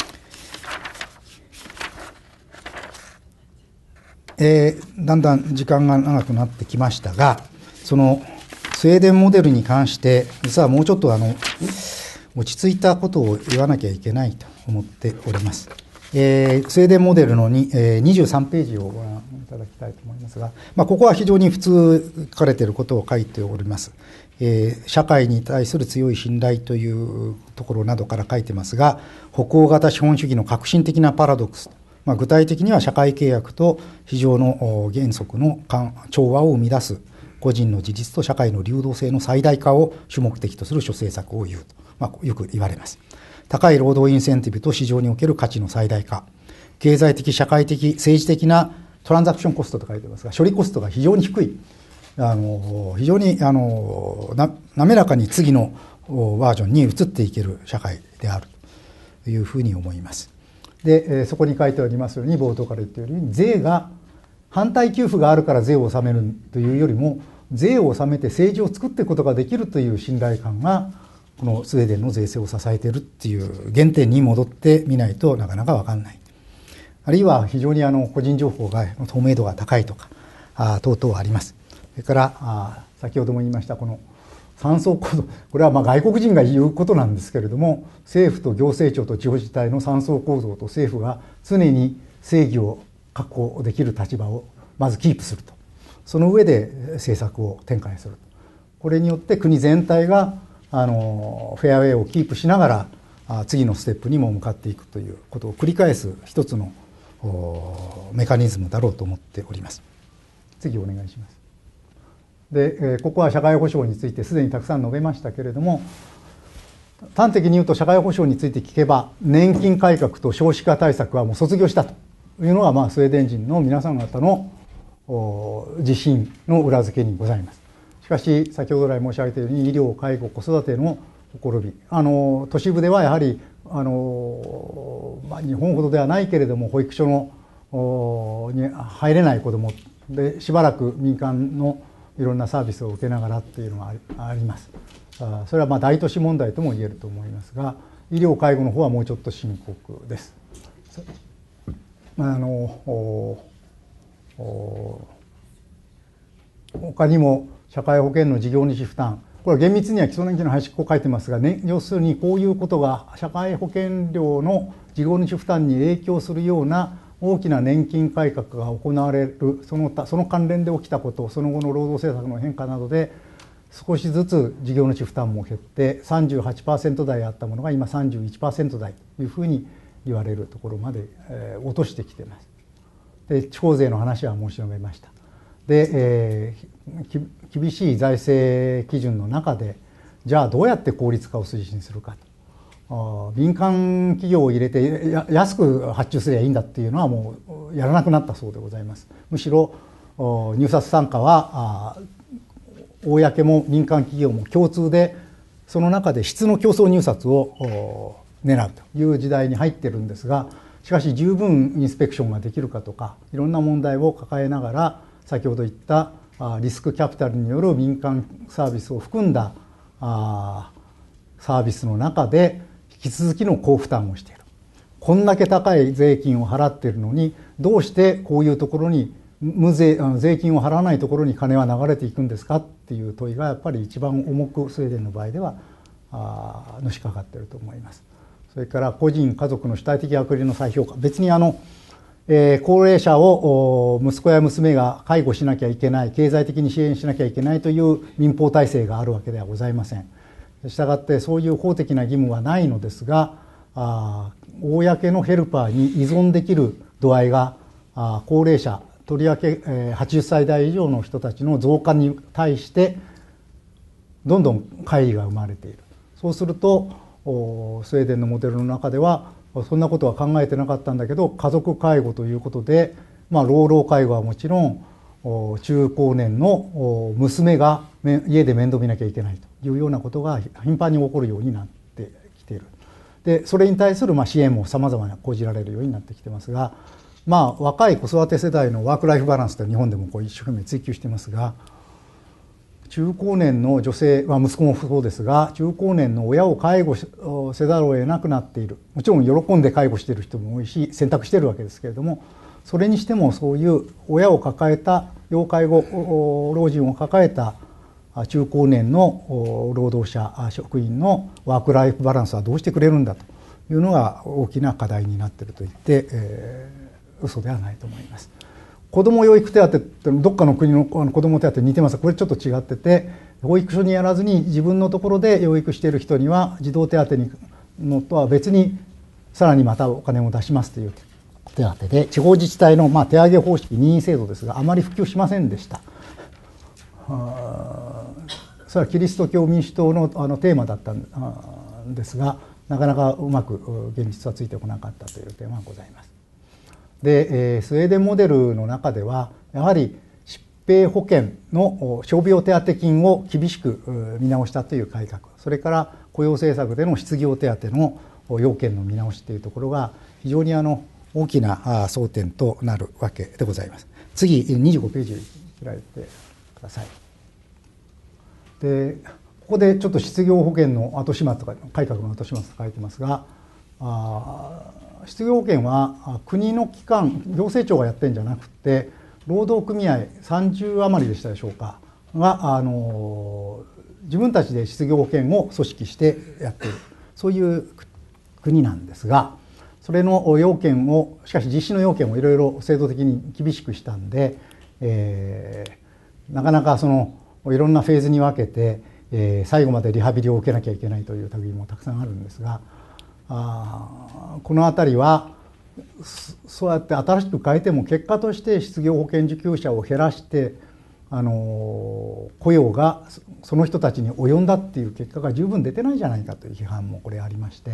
だんだん時間が長くなってきましたが、そのスウェーデンモデルに関して実はもうちょっと落ち着いたことを言わなきゃいけないと思っております。スウェーデンモデルの23ページをご覧いただきたいと思いますが、ここは非常に普通書かれていることを書いております。社会に対する強い信頼というところなどから書いてますが、北欧型資本主義の革新的なパラドックス、具体的には社会契約と市場の原則の調和を生み出す個人の自立と社会の流動性の最大化を主目的とする諸政策を言うと、よく言われます。高い労働インセンティブと市場における価値の最大化、経済的、社会的、政治的なトランザクションコストと書いてますが、処理コストが非常に低い、非常に滑らかに次のバージョンに移っていける社会であるというふうに思います。で、そこに書いてありますように、冒頭から言ったように、税が反対給付があるから税を納めるというよりも、税を納めて政治を作っていくことができるという信頼感がこのスウェーデンの税制を支えているっていう原点に戻ってみないとなかなか分かんない。あるいは非常に個人情報が透明度が高いとか等々あります。それから先ほども言いましたこの3層構造、これは外国人が言うことなんですけれども、政府と行政庁と地方自治体の3層構造と政府が常に正義を確保できる立場をまずキープすると、その上で政策を展開する。これによって国全体がフェアウェイをキープしながら次のステップにも向かっていくということを繰り返す一つのメカニズムだろうと思っております。次お願いします。で、ここは社会保障についてすでにたくさん述べましたけれども、端的に言うと社会保障について聞けば年金改革と少子化対策はもう卒業したというのがスウェーデン人の皆さん方の自信の裏付けにございます。しかし先ほど来申し上げたように医療、介護、子育てのほころび、都市部ではやはり日本ほどではないけれども保育所に入れない子どもでしばらく民間のいろんなサービスを受けながらっていうのがあります。それは大都市問題とも言えると思いますが、医療介護の方はもうちょっと深刻です。他にも社会保険の事業主負担、これは厳密には基礎年金の廃止こう書いてますが、要するにこういうことが社会保険料の事業主負担に影響するような大きな年金改革が行われる、その関連で起きたこと、その後の労働政策の変化などで少しずつ事業主負担も減って 38% 台あったものが今 31% 台というふうに言われるところまで落としてきています。で、地方税の話は申し述べました。で、厳しい財政基準の中でじゃあどうやって効率化を推進するかと、民間企業を入れて安く発注すればいいんだっていうのはもうやらなくなったそうでございます。むしろ入札参加は公も民間企業も共通でその中で質の競争入札を狙うという時代に入ってるんですが、しかし十分インスペクションができるかとかいろんな問題を抱えながら、先ほど言ったリスクキャピタルによる民間サービスを含んだサービスの中で引き続きの高負担をしている。こんだけ高い税金を払っているのにどうしてこういうところに税金を払わないところに金は流れていくんですかっていう問いがやっぱり一番重くスウェーデンの場合ではのしかかっていると思います。それから個人家族の主体的役割の再評価、別に高齢者を息子や娘が介護しなきゃいけない、経済的に支援しなきゃいけないという民法体制があるわけではございません。したがってそういう法的な義務はないのですが、公のヘルパーに依存できる度合いが高齢者、とりわけ80歳代以上の人たちの増加に対してどんどん乖離が生まれている。そうするとスウェーデンのモデルの中ではそんなことは考えてなかったんだけど、家族介護ということで老老介護はもちろん中高年の娘が家で面倒見なきゃいけないというようなことが頻繁に起こるようになってきている。でそれに対する支援もさまざま講じられるようになってきてますが、若い子育て世代のワークライフバランスって日本でも一生懸命追求してますが、中高年の女性は息子もそうですが、中高年の親を介護せざるを得なくなっている。もちろん喜んで介護している人も多いし選択しているわけですけれども、それにしてもそういう親を抱えた要介護老人を抱えた中高年の労働者職員のワークライフバランスはどうしてくれるんだというのが大きな課題になっていると言って、嘘ではないと思います。子ども養育手当ってどっかの国の子ども手当に似てますが、これちょっと違ってて、保育所にやらずに自分のところで養育している人には児童手当のとは別にさらにまたお金を出しますという手当で、地方自治体の手上げ方式任意制度ですがあまり普及しませんでした。それはキリスト教民主党のテーマだったんですが、なかなかうまく現実はついてこなかったという点はございます。で、スウェーデンモデルの中ではやはり疾病保険の傷病手当金を厳しく見直したという改革、それから雇用政策での失業手当の要件の見直しというところが非常に大きな争点となるわけでございます。次25ページ開いてください。でここでちょっと失業保険の後始末とか改革の後始末と書いてますが、失業保険は国の機関行政庁がやってるんじゃなくて、労働組合30余りでしたでしょうかが自分たちで失業保険を組織してやっている、そういう国なんですが、それの要件をしかし実施の要件をいろいろ制度的に厳しくしたんで、なかなかいろんなフェーズに分けて、最後までリハビリを受けなきゃいけないという類もたくさんあるんですが、この辺りはそうやって新しく変えても結果として失業保険受給者を減らして雇用がその人たちに及んだっていう結果が十分出てないじゃないかという批判もこれありまして、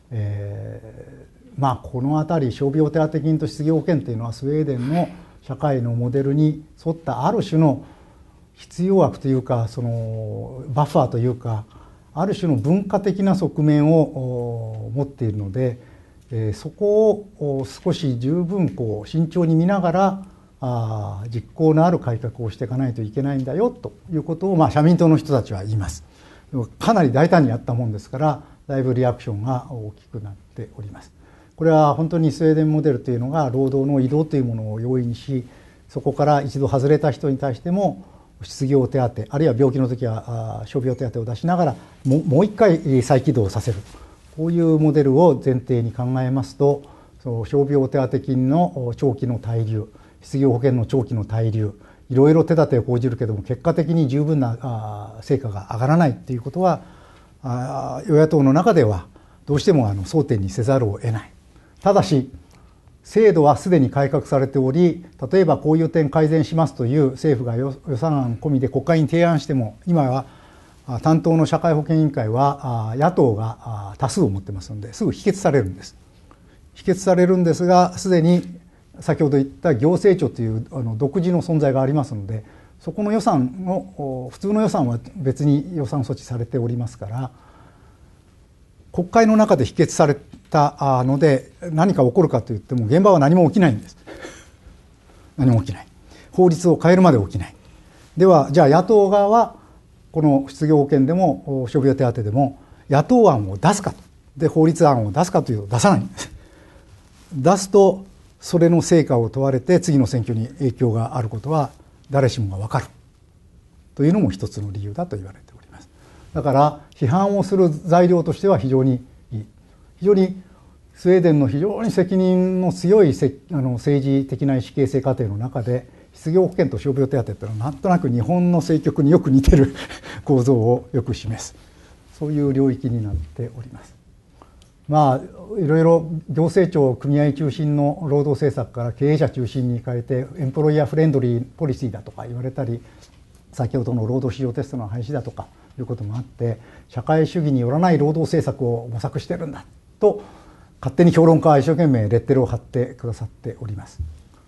この辺り傷病手当金と失業保険というのはスウェーデンの社会のモデルに沿ったある種の必要悪というか、バッファーというか、ある種の文化的な側面を持っているので、そこを少し十分慎重に見ながら実効のある改革をしていかないといけないんだよということを、社民党の人たちは言います。かなり大胆にやったもんですからだいぶリアクションが大きくなっております。これは本当にスウェーデンモデルというのが労働の移動というものを容易にし、そこから一度外れた人に対しても失業手当あるいは病気の時は傷病手当を出しながらもう一回再起動させる、こういうモデルを前提に考えますと、傷病手当金の長期の滞留、失業保険の長期の滞留、いろいろ手立てを講じるけども結果的に十分な成果が上がらないということは与野党の中ではどうしても争点にせざるを得ない。ただし制度はすでに改革されており、例えばこういう点改善しますという政府が予算案込みで国会に提案しても、今は担当の社会保険委員会は野党が多数を持ってますのですぐ否決されるんです。否決されるんですが、すでに先ほど言った行政庁という独自の存在がありますので、そこの予算の普通の予算は別に予算措置されておりますから、国会の中で否決されたので何か起こるかといっても現場は何も起きないんです。何も起きない。法律を変えるまで起きない。ではじゃあ野党側はこの失業保険でも傷病手当でも野党案を出すかと、で法律案を出すかというと出さないんです。出すとそれの成果を問われて次の選挙に影響があることは誰しもが分かるというのも一つの理由だと言われております。だから批判をする材料としては非常にいい。非常にスウェーデンの非常に責任の強い政治的な意思形成過程の中で失業保険と傷病手当というのはなんとなく日本の政局によく似てる構造をよく示す、そういう領域になっております。いろいろ行政庁組合中心の労働政策から経営者中心に変えてエンプロイヤーフレンドリーポリシーだとか言われたり、先ほどの労働市場テストの廃止だとかいうこともあって、社会主義によらない労働政策を模索してるんだと勝手に評論家は一生懸命レッテルを貼ってくださっております。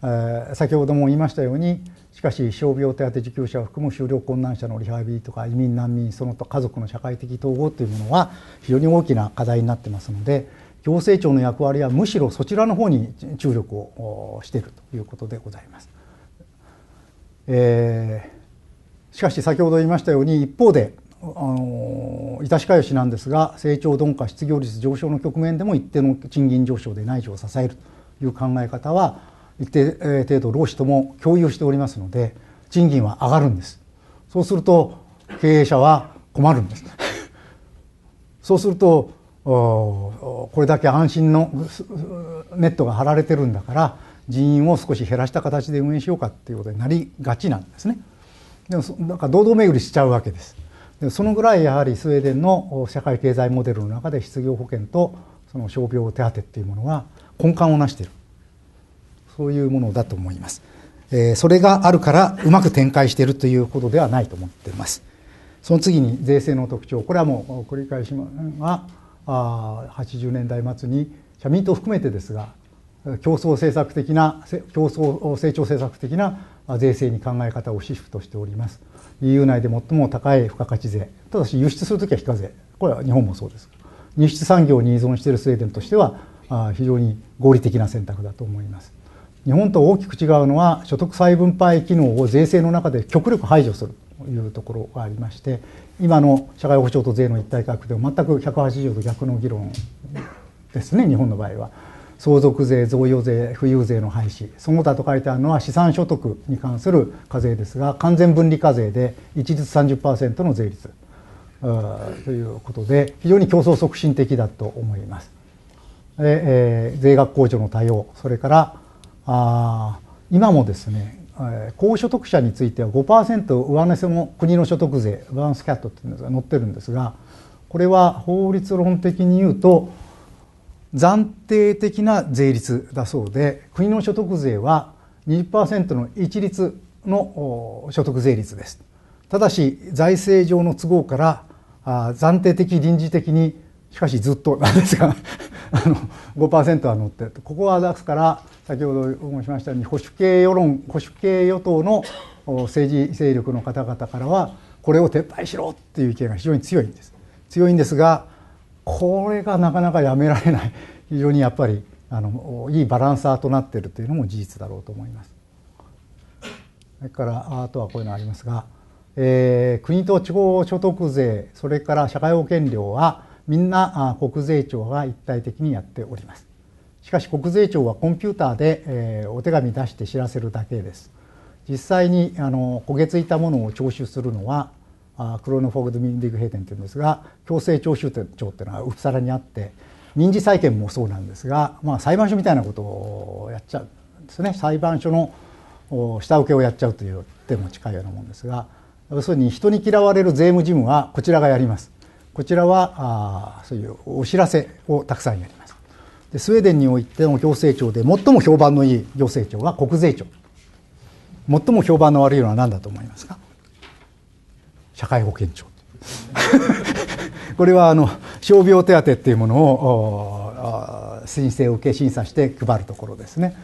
先ほども言いましたように、しかし傷病手当受給者を含む就労困難者のリハビリとか移民難民その他家族の社会的統合というものは非常に大きな課題になってますので、行政庁の役割はむしろそちらの方に注力をしているということでございます。しかし先ほど言いましたように、一方で致しかよしなんですが、成長鈍化失業率上昇の局面でも一定の賃金上昇で内需を支えるという考え方は一定程度労使とも共有しておりますので、賃金は上がるんです。そうすると経営者は困るんです。そうするとこれだけ安心のネットが張られてるんだから人員を少し減らした形で運営しようかっていうことになりがちなんですね。でもなんか堂々巡りしちゃうわけです。でそのぐらいやはりスウェーデンの社会経済モデルの中で失業保険とその傷病手当っていうものは根幹をなしている、そういうものだと思います。それがあるからうまく展開しているということではないと思っています。その次に税制の特徴、これはもう繰り返しますが、80年代末に社民党を含めてですが、競争成長政策的な税制に考え方をシフトしております。EU 内で最も高い付加価値税、ただし輸出するときは非課税、これは日本もそうです。輸出産業に依存しているスウェーデンとしては非常に合理的な選択だと思います。日本と大きく違うのは所得再分配機能を税制の中で極力排除するというところがありまして、今の社会保障と税の一体改革では全く180度逆の議論ですね。日本の場合は相続税、贈与税、富裕税の廃止、その他と書いてあるのは資産所得に関する課税ですが、完全分離課税で一律 30% の税率ということで非常に競争促進的だと思います。で、税額控除の対応、それから今もですね、高所得者については 5% 上乗せの国の所得税、バランスキャットっていうのが載ってるんですが、これは法律論的に言うと暫定的な税率だそうで、国の所得税は 20% の一律の所得税率です。ただし財政上の都合から暫定的臨時的に、しかしずっとなんですが5% は載っていると。ここはですから先ほど申しましたように保守系与党の政治勢力の方々からはこれを撤廃しろっていう意見が非常に強いんです。がこれがなかなかやめられない、非常にやっぱりいいバランサーとなっているというのも事実だろうと思います。それからあとはこういうのがありますが、国と地方所得税、それから社会保険料はみんな国税庁が一体的にやっております。しかし国税庁はコンピューターでお手紙出して知らせるだけです。実際に焦げついたものを徴収するのはクローノフォグド・ミンディグ・ヘーテンというんですが、強制徴収庁っていうのはウプサラにあって、民事債権もそうなんですが、裁判所みたいなことをやっちゃうんですね。裁判所の下請けをやっちゃうという手も近いようなもんですが、要するに人に嫌われる税務事務はこちらがやります。こちらはそういうお知らせをたくさんやります。でスウェーデンにおいての行政庁で最も評判のいい行政庁は国税庁。最も評判の悪いのは何だと思いますか？社会保険庁これは傷病手当っていうものを申請を受け審査して配るところですね。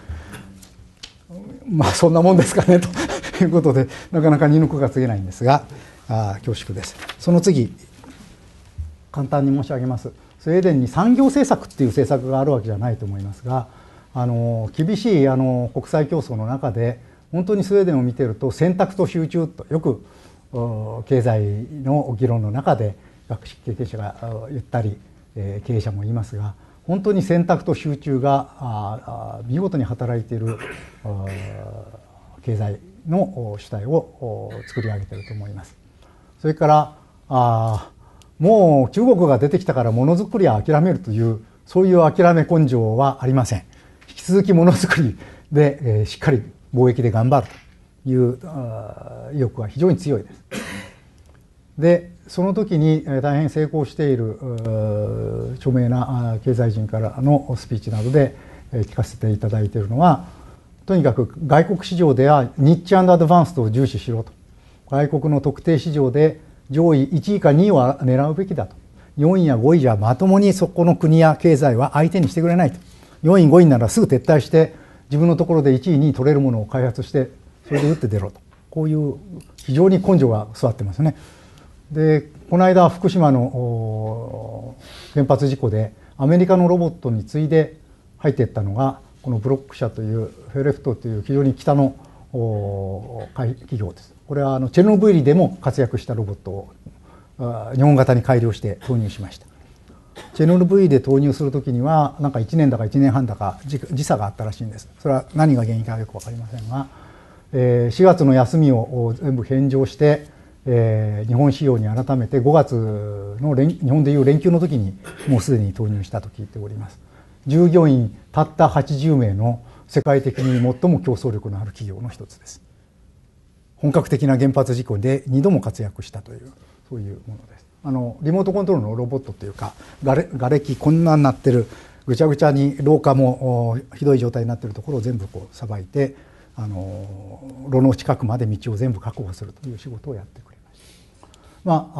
そんなもんですかねということでなかなか二の句が告げないんですが、恐縮です。その次簡単に申し上げます。スウェーデンに産業政策っていう政策があるわけじゃないと思いますが、厳しい国際競争の中で本当にスウェーデンを見ていると選択と集中とよく経済の議論の中で学識経験者が言ったり経営者も言いますが、本当に選択と集中が見事に働いている経済の主体を作り上げていると思います。それからもう中国が出てきたからものづくりは諦めるというそういう諦め根性はありません。引き続きものづくりでしっかり貿易で頑張るという意欲は非常に強いです。でその時に大変成功している著名な経済人からのスピーチなどで聞かせていただいているのは、とにかく外国市場ではニッチ&アドバンストを重視しろと。外国の特定市場で上位1位か2位は狙うべきだと。4位や5位じゃまともにそこの国や経済は相手にしてくれないと。4位5位ならすぐ撤退して自分のところで1位2位取れるものを開発してそれで打って出ろと、こういう非常に根性が据わってますね。でこの間福島の原発事故でアメリカのロボットに次いで入っていったのがこのブロック社というフェレフトという非常に北の企業です。これはチェルノブイリでも活躍したロボットを日本型に改良して投入しました。チェルノブイリで投入するときにはなんか1年だか1年半だか時差があったらしいんです。それは何が原因かよく分かりませんが、4月の休みを全部返上して日本仕様に改めて5月の日本でいう連休の時にもうすでに投入したと聞いております。従業員たった80名の世界的に最も競争力のある企業の一つです。本格的な原発事故で2度も活躍したという、そういうものです。リモートコントロールのロボットというか、瓦礫こんなになってるぐちゃぐちゃに廊下もひどい状態になっているところを全部こうさばいて炉の近くまで道を全部確保するという仕事をやってくれました。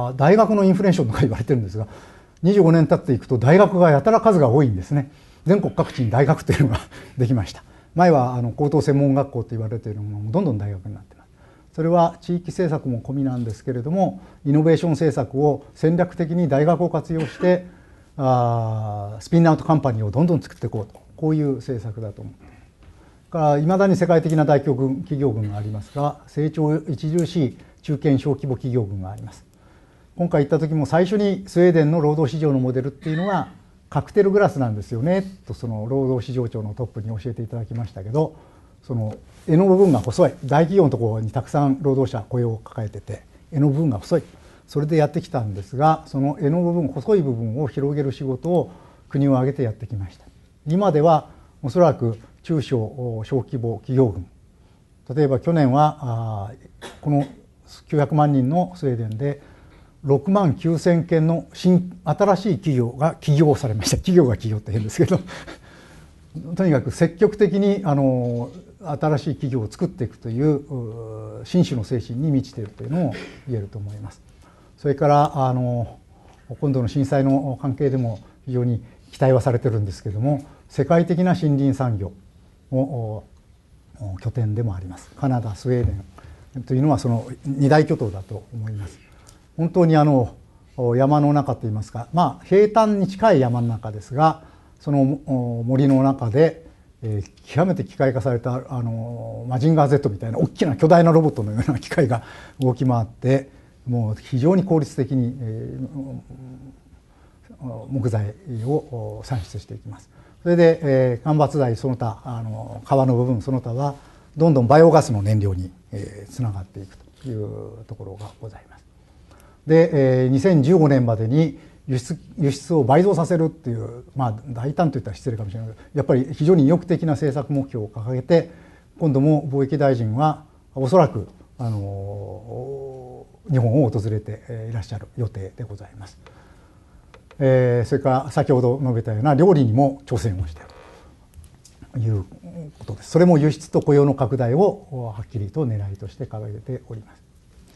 大学のインフレーションとか言われてるんですが、25年経っていくと大学がやたら数が多いんですね。全国各地に大学というのができました。前は高等専門学校と言われているものもどんどん大学になっています。それは地域政策も込みなんですけれども、イノベーション政策を戦略的に大学を活用してスピンアウトカンパニーをどんどん作っていこうと、こういう政策だと思う。いまだに世界的な大企業群がありますが、成長著しい中堅小規模企業群があります。今回行った時も最初にスウェーデンの労働市場のモデルっていうのがカクテルグラスなんですよねと、その労働市場庁のトップに教えていただきましたけど、その柄の部分が細い、大企業のところにたくさん労働者雇用を抱えてて柄の部分が細い、それでやってきたんですが、その柄の部分、細い部分を広げる仕事を国を挙げてやってきました。今ではおそらく中小小規模企業群、例えば去年はこの900万人のスウェーデンで6万9,000件の新しい企業が起業されました。企業が起業って変ですけどとにかく積極的に新しい企業を作っていくという新種の精神に満ちているというのを言えると思います。それから今度の震災の関係でも非常に期待はされてるんですけれども、世界的な森林産業の拠点でもあります。カナダ、スウェーデンというのはその二大巨頭だと思います。本当に山の中といいますか、平坦に近い山の中ですが、その森の中で極めて機械化されたマジンガー Z みたいな大きな巨大なロボットのような機械が動き回って、もう非常に効率的に木材を産出していきます。それで間伐材その他皮の部分その他はどんどんバイオガスの燃料につながっていくというところがございます。で2015年までに輸出を倍増させるっていう、大胆といったら失礼かもしれないけど、やっぱり非常に意欲的な政策目標を掲げて、今度も貿易大臣はおそらく日本を訪れていらっしゃる予定でございます。それから先ほど述べたような料理にも挑戦をしているということです。それも輸出と雇用の拡大をはっきりと狙いとして掲げております。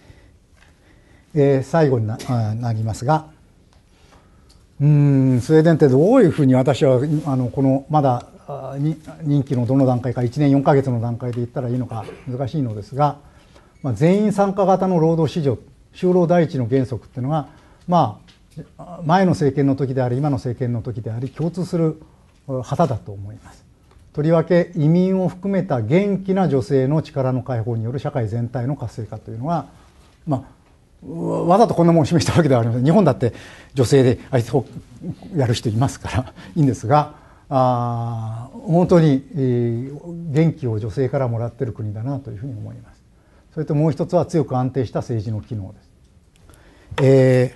最後に なりますが、スウェーデンってどういうふうに私はこのまだ任期のどの段階か1年4ヶ月の段階で言ったらいいのか難しいのですが、全員参加型の労働市場、就労第一の原則っていうのが前の政権の時であり今の政権の時であり共通する旗だと思います。とりわけ移民を含めた元気な女性の力の解放による社会全体の活性化というのはわざとこんなものを示したわけではありません。日本だって女性であいつをやる人いますからいいんですが、本当に元気を女性からもらっている国だなというふうに思います。それともう一つは強く安定した政治の機能です。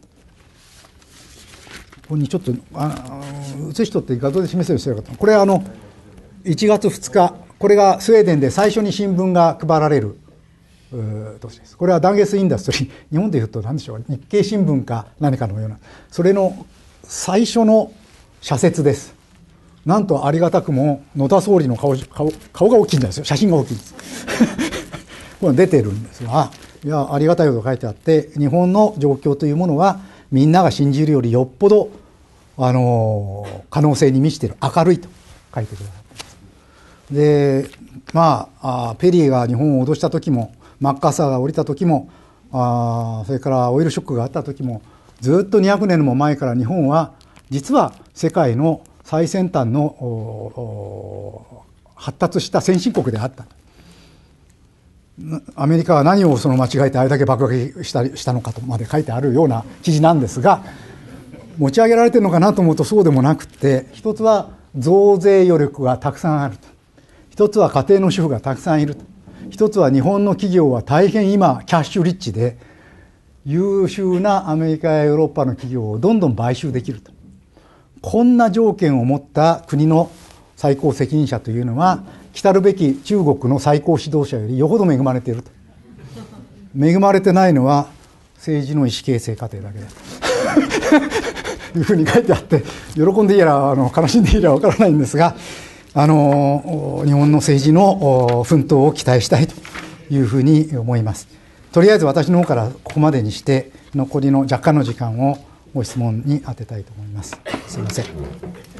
ここにちょっと写しとって画像で示せる必要があった。これ1月2日、これがスウェーデンで最初に新聞が配られる年です。これはダンゲスインダストリー、日本でいうと何でしょう、日経新聞か何かのような、それの最初の社説です。なんとありがたくも野田総理の顔が大きいんですよ。写真が大きいんですこれ出てるんですが、いやありがたいこと書いてあって、日本の状況というものはみんなが信じるよりよっぽど可能性に満ちている、明るいと書いてくださっています。 でペリーが日本を脅した時も、マッカーサーが降りた時も、それからオイルショックがあった時も、ずっと200年も前から日本は実は世界の最先端の発達した先進国であった。アメリカは何を間違えてあれだけ爆撃したのかとまで書いてあるような記事なんですが、持ち上げられてるのかなと思うとそうでもなくて、一つは増税余力がたくさんあると、一つは家庭の主婦がたくさんいると、一つは日本の企業は大変今キャッシュリッチで優秀なアメリカやヨーロッパの企業をどんどん買収できると、こんな条件を持った国の最高責任者というのは来るべき中国の最高指導者よりよほど恵まれていると。恵まれてないのは政治の意思形成過程だけだというふうに書いてあって、喜んでいいやら悲しんでいいやらわからないんですが、日本の政治の奮闘を期待したいというふうに思います。とりあえず私の方からここまでにして、残りの若干の時間をご質問に当てたいと思います。すいません。